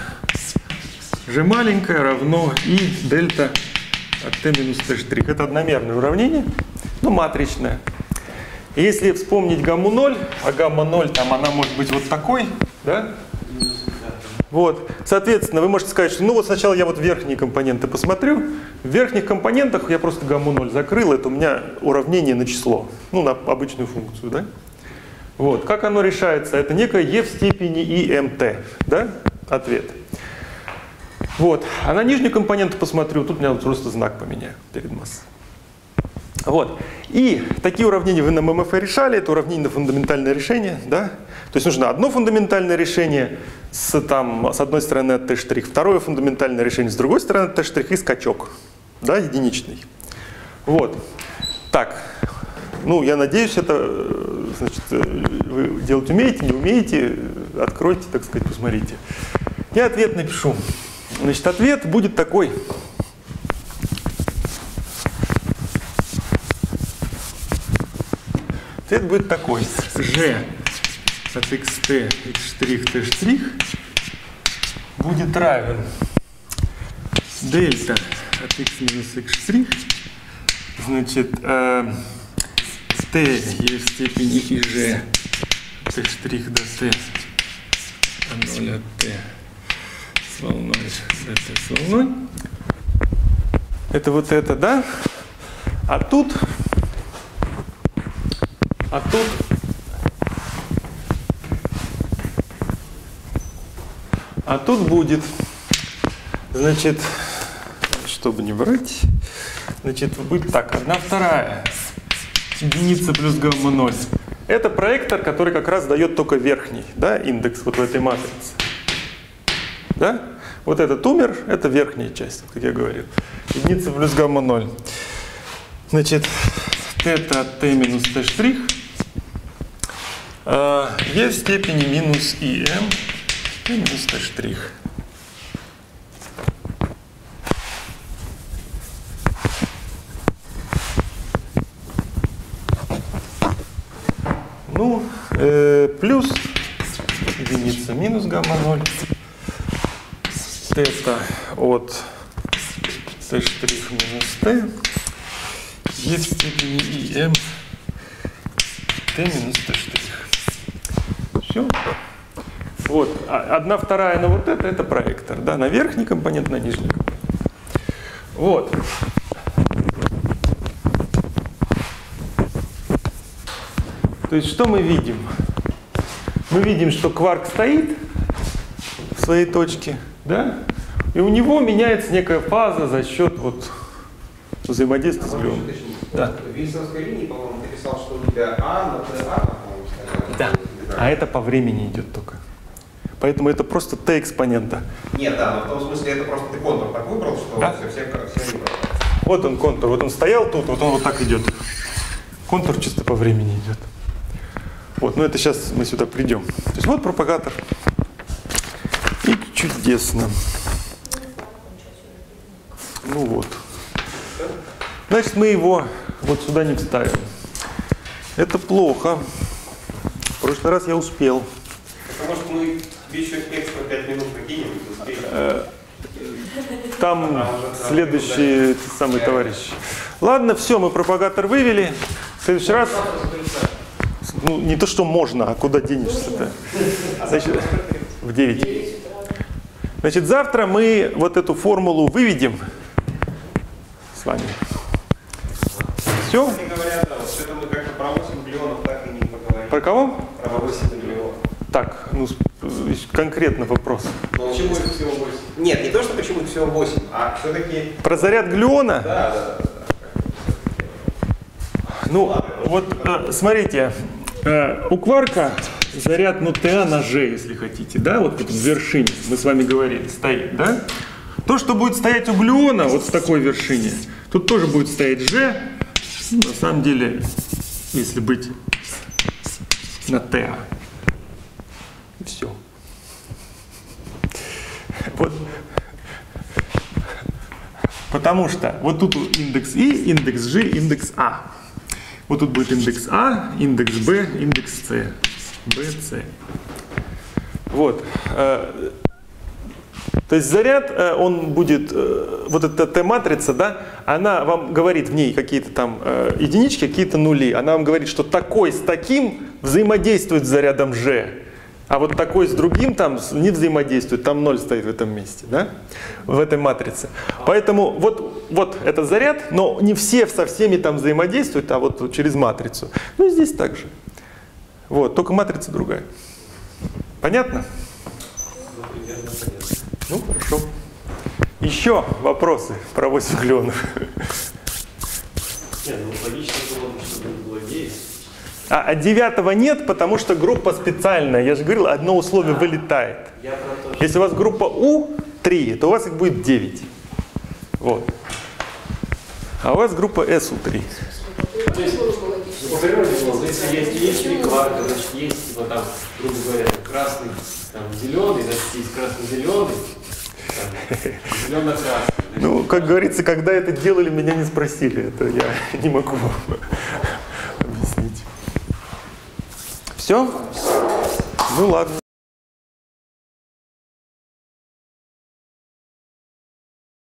Ж маленькое равно и дельта от Т минус Т штрих. Это одномерное уравнение, но матричное. И если вспомнить гамму ноль, а гамма ноль, там она может быть вот такой, да? Вот. Соответственно, вы можете сказать, что ну вот сначала я вот верхние компоненты посмотрю. В верхних компонентах я просто гамму ноль закрыл, это у меня уравнение на число, ну на обычную функцию, да? Вот. Как оно решается? Это некое e в степени и МТ, да? Ответ. Вот. А на нижнюю компоненту посмотрю, тут у меня вот просто знак поменяю перед массой. Вот. И такие уравнения вы на ММФ решали, это уравнение на фундаментальное решение, да? То есть нужно одно фундаментальное решение с, там, с одной стороны от Т', второе фундаментальное решение с другой стороны от Т' и скачок, да, единичный. Вот. Так. Ну, я надеюсь, это, значит, вы делать умеете, не умеете, откройте, так сказать, посмотрите. Я ответ напишу. Значит, ответ будет такой. Ответ будет такой. G от xt, x', t' будет равен дельта от x минус x', значит, э, t e в степени и g t' до t а ноль от t с волной dt с волной. Это вот это, да? А тут А тут А тут будет, значит, чтобы не брать, значит, будет так, одна вторая единица плюс гамма ноль. Это проектор, который как раз дает только верхний, да, индекс вот в этой матрице. Да? Вот этот умер, это верхняя часть, как я говорил. Единица плюс гамма ноль. Значит, это от t минус t штрих. e в степени минус и m t минус t штрих. Ну, э, плюс единица минус гамма ноль. Тета от t штрих минус t. e в степени и m t минус t штрих. Все. Вот. Одна вторая на вот это, это проектор. Да, на верхний компонент, на нижний компонент. Вот. То есть что мы видим? Мы видим, что кварк стоит в своей точке, да? И у него меняется некая фаза за счет вот взаимодействия с глюном. Да. В Вильсонской линии, по-моему, ты писал, что у тебя А на ТА, по-моему, стояло. Да. А это по времени идет только. Поэтому это просто Т экспонента. Нет, да, но в том смысле это просто ты контур так выбрал, что да? все, все, все не правы. Вот он контур, вот он стоял тут, вот он вот так идет. Контур чисто по времени идет. Вот, ну это сейчас мы сюда придем. То есть вот пропагатор. И чудесно. Ну вот. Значит, мы его вот сюда не вставим. Это плохо. В прошлый раз я успел. Может, мы еще экстра пять минут накинем и успеем? Там следующий самый товарищ. Ладно, все, мы пропагатор вывели. В следующий раз... Ну, не то, что можно, а куда денешься-то? Значит, в девять. Значит, завтра мы вот эту формулу выведем с вами. Все? Кстати говоря, да, вот что-то мы как-то про восемь миллионов так и не поговорили. Про кого? Про восемь миллионов. Так, ну, конкретно вопрос. Но почему их всего восемь? Нет, не то, что почему их всего восемь, а все-таки... Про заряд глюона? Да, да, да. Ну, вот, э, смотрите, э, у кварка заряд, ну, Та на Ж, если хотите, да, вот тут в вершине, мы с вами говорили, стоит, да? То, что будет стоять у глюона, вот в такой вершине, тут тоже будет стоять Ж, на самом деле, если быть на Та. И все. Вот. Потому что вот тут индекс И, индекс G, индекс А. Вот тут будет индекс А, индекс Б, индекс С. Б, С. Вот. То есть заряд, он будет, вот эта Т-матрица, да, она вам говорит в ней какие-то там единички, какие-то нули. Она вам говорит, что такой с таким взаимодействует с зарядом Ж. А вот такой с другим там не взаимодействует, там ноль стоит в этом месте, да? В этой матрице. Поэтому вот, вот этот заряд, но не все со всеми там взаимодействуют, а вот через матрицу. Ну и здесь также. Вот, только матрица другая. Понятно? Ну, хорошо. Еще вопросы про восемь глюонов. Нет, ну логично было бы, чтобы было девять. А, а девятого нет, потому что группа специальная. Я же говорил, одно условие вылетает. Я про то, что... Если у вас группа У три, то у вас их будет девять. Вот. А у вас группа С У три. То есть, ну, по природе, ну, если есть, есть три кварка, значит, есть, типа, там, грубо говоря, красный, там, зеленый, значит, есть красно-зеленый, зелено-красный. Ну, как говорится, когда это делали, меня не спросили. Это я не могу вам объяснить. Все? Ну ладно.